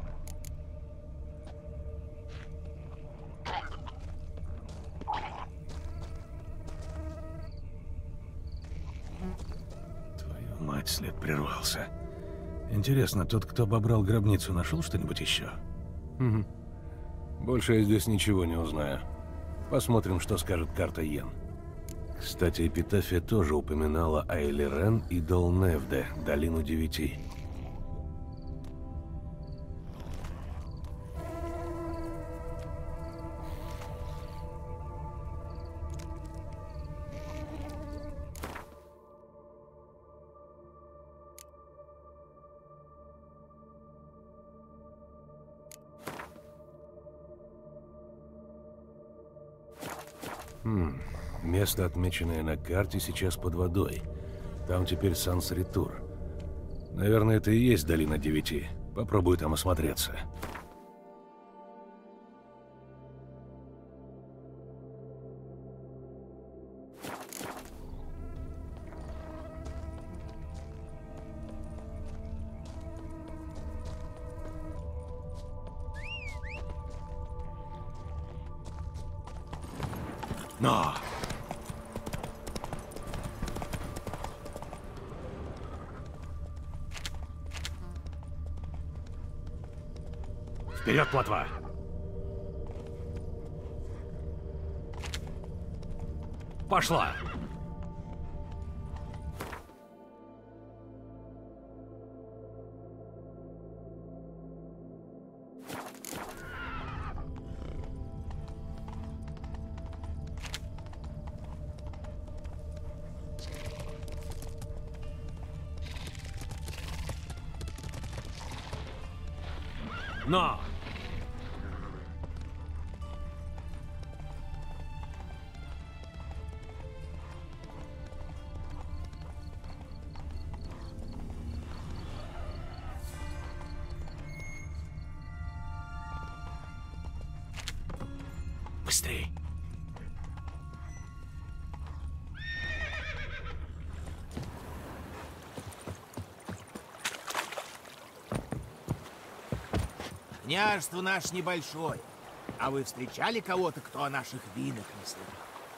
Твою мать, след прервался. Интересно, тот, кто обобрал гробницу, нашел что-нибудь еще? Угу. Больше я здесь ничего не узнаю. Посмотрим, что скажет карта Йен. Кстати, эпитафия тоже упоминала Айлерен и Долневде, долину девяти. Хм. Место, отмеченное на карте, сейчас под водой. Там теперь Санс-Ритур. Наверное, это и есть долина девяти. Попробую там осмотреться. Но! Вперед, плотва! Пошла! Но! Быстрей! Княжество наше небольшое. А вы встречали кого-то, кто о наших винах не слышал?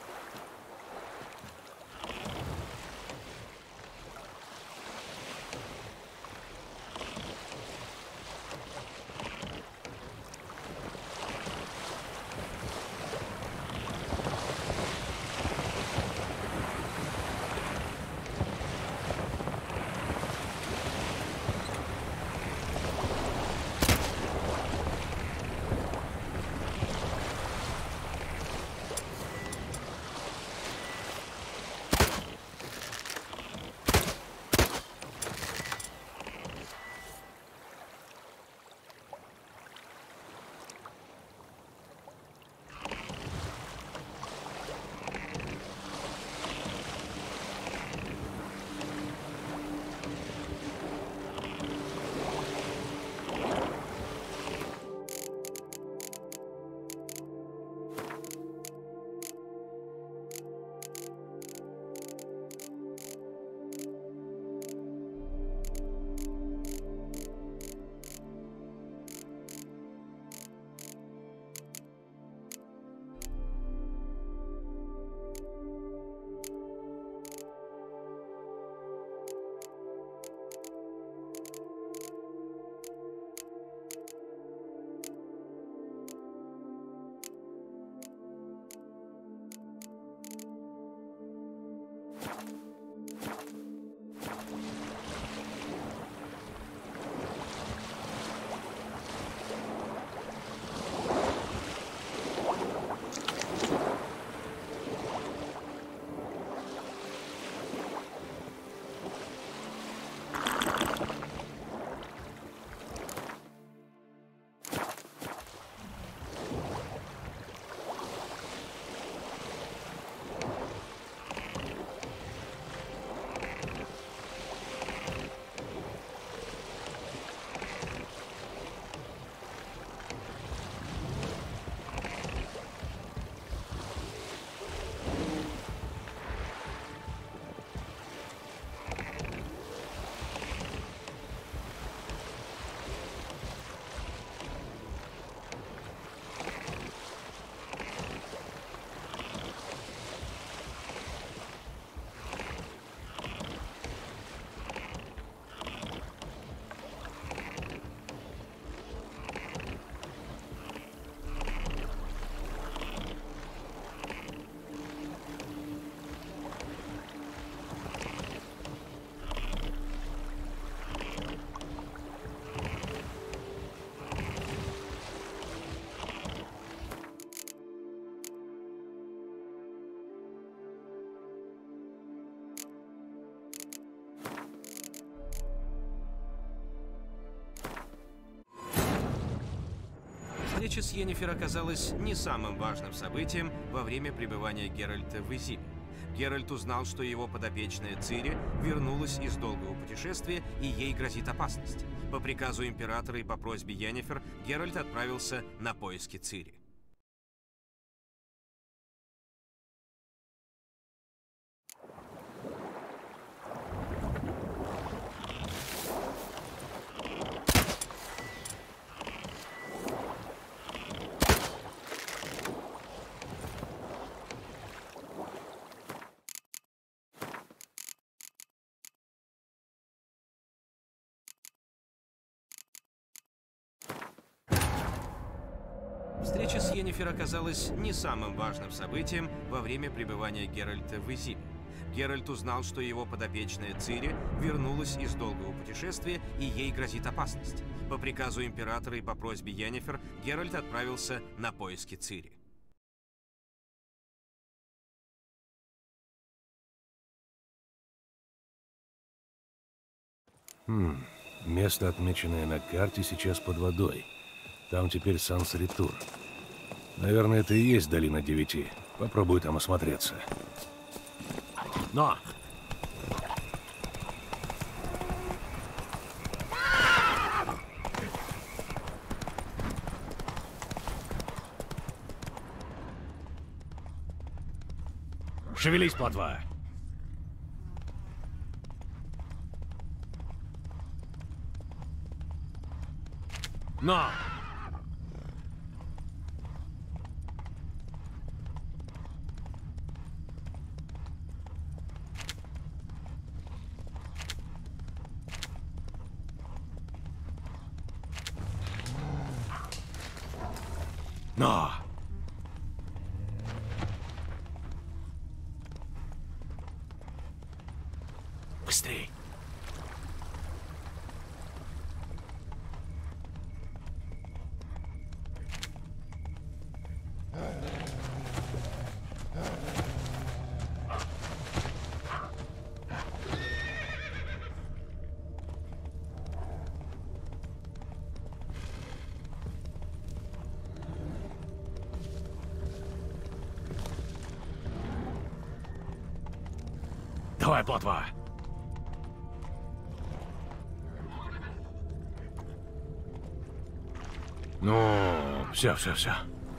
Встреча с Йеннифер оказалась не самым важным событием во время пребывания Геральта в Изиме. Геральт узнал, что его подопечная Цири вернулась из долгого путешествия, и ей грозит опасность. По приказу императора и по просьбе Йеннифер Геральт отправился на поиски Цири. Встреча с Йеннифер оказалась не самым важным событием во время пребывания Геральта в Изиме. Геральт узнал, что его подопечная Цири вернулась из долгого путешествия, и ей грозит опасность. По приказу императора и по просьбе Йеннифер Геральт отправился на поиски Цири. Хм, место, отмеченное на карте, сейчас под водой. Там теперь Санс-Ритур. Наверное, это и есть долина девяти. Попробую там осмотреться. Но! Шевелись, плотва! Но! Но! Быстрей! Давай, плотва! Ну, все, все, все.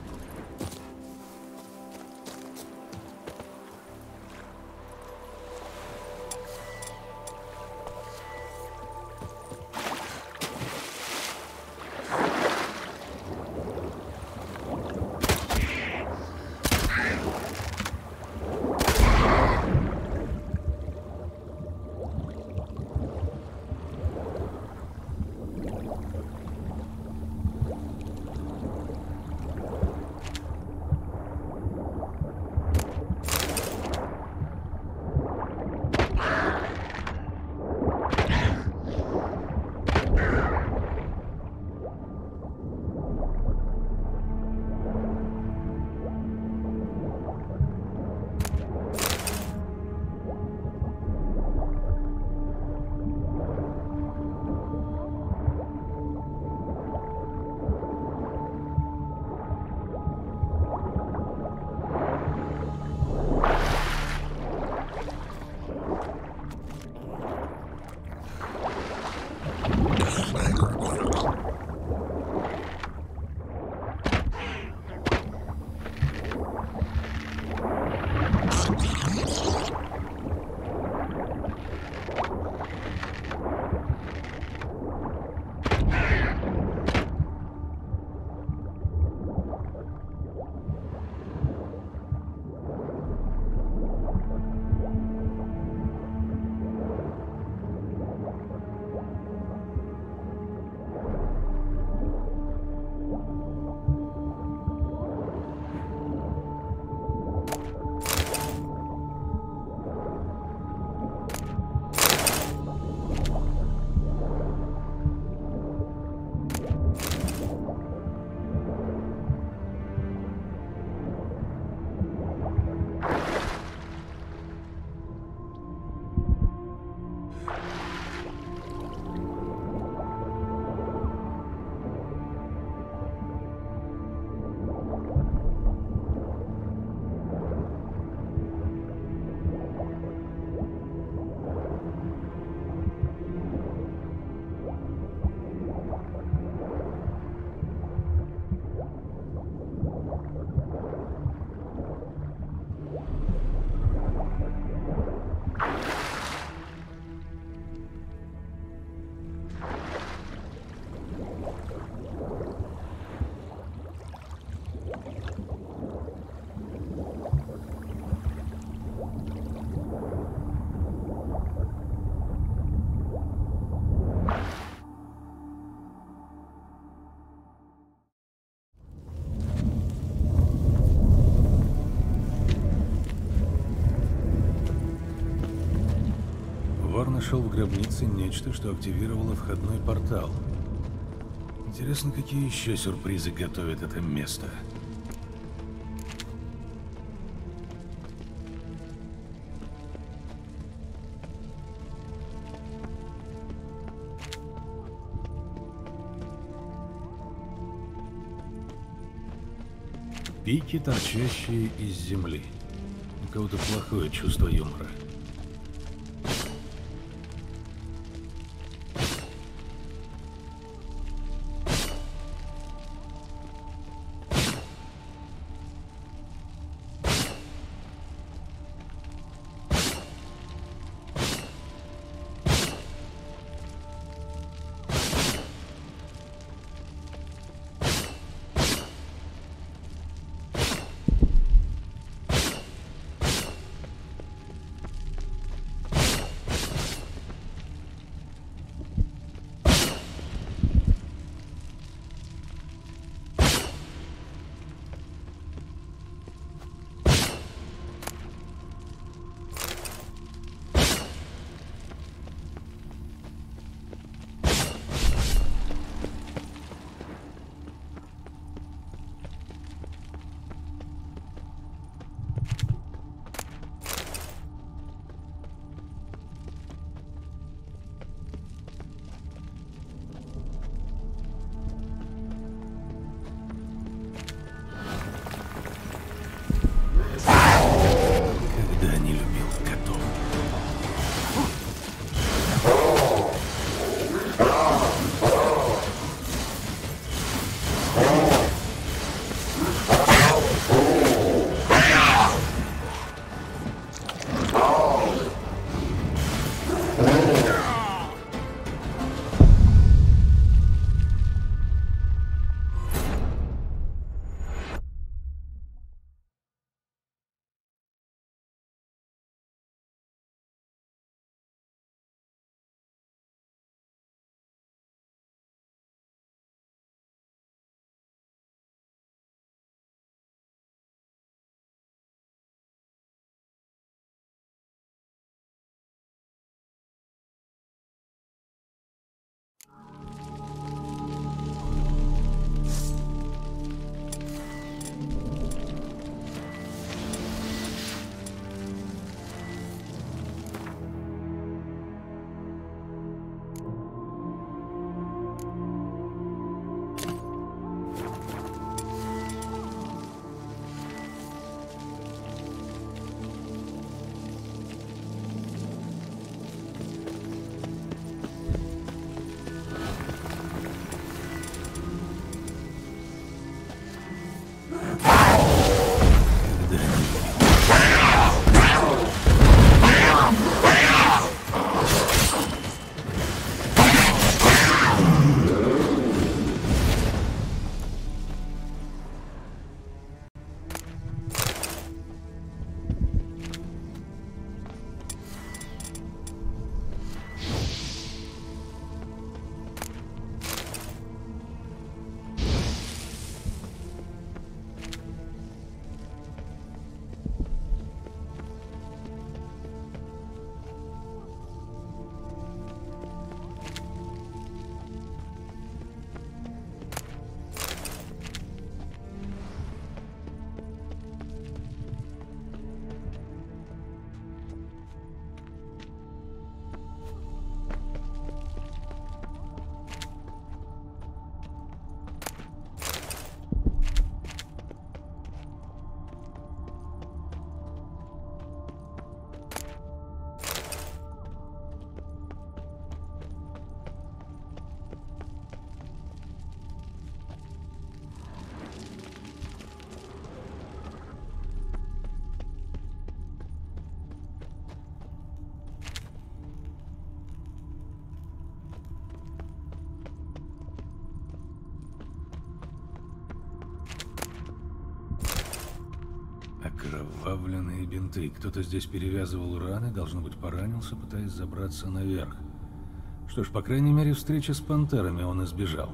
Вор нашел в гробнице нечто, что активировало входной портал. Интересно, какие еще сюрпризы готовит это место. Пики, торчащие из земли. У кого-то плохое чувство юмора. Окровавленные бинты. Кто-то здесь перевязывал раны, должно быть, поранился, пытаясь забраться наверх. Что ж, по крайней мере, встречи с пантерами он избежал.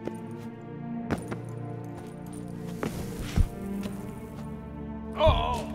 Oh!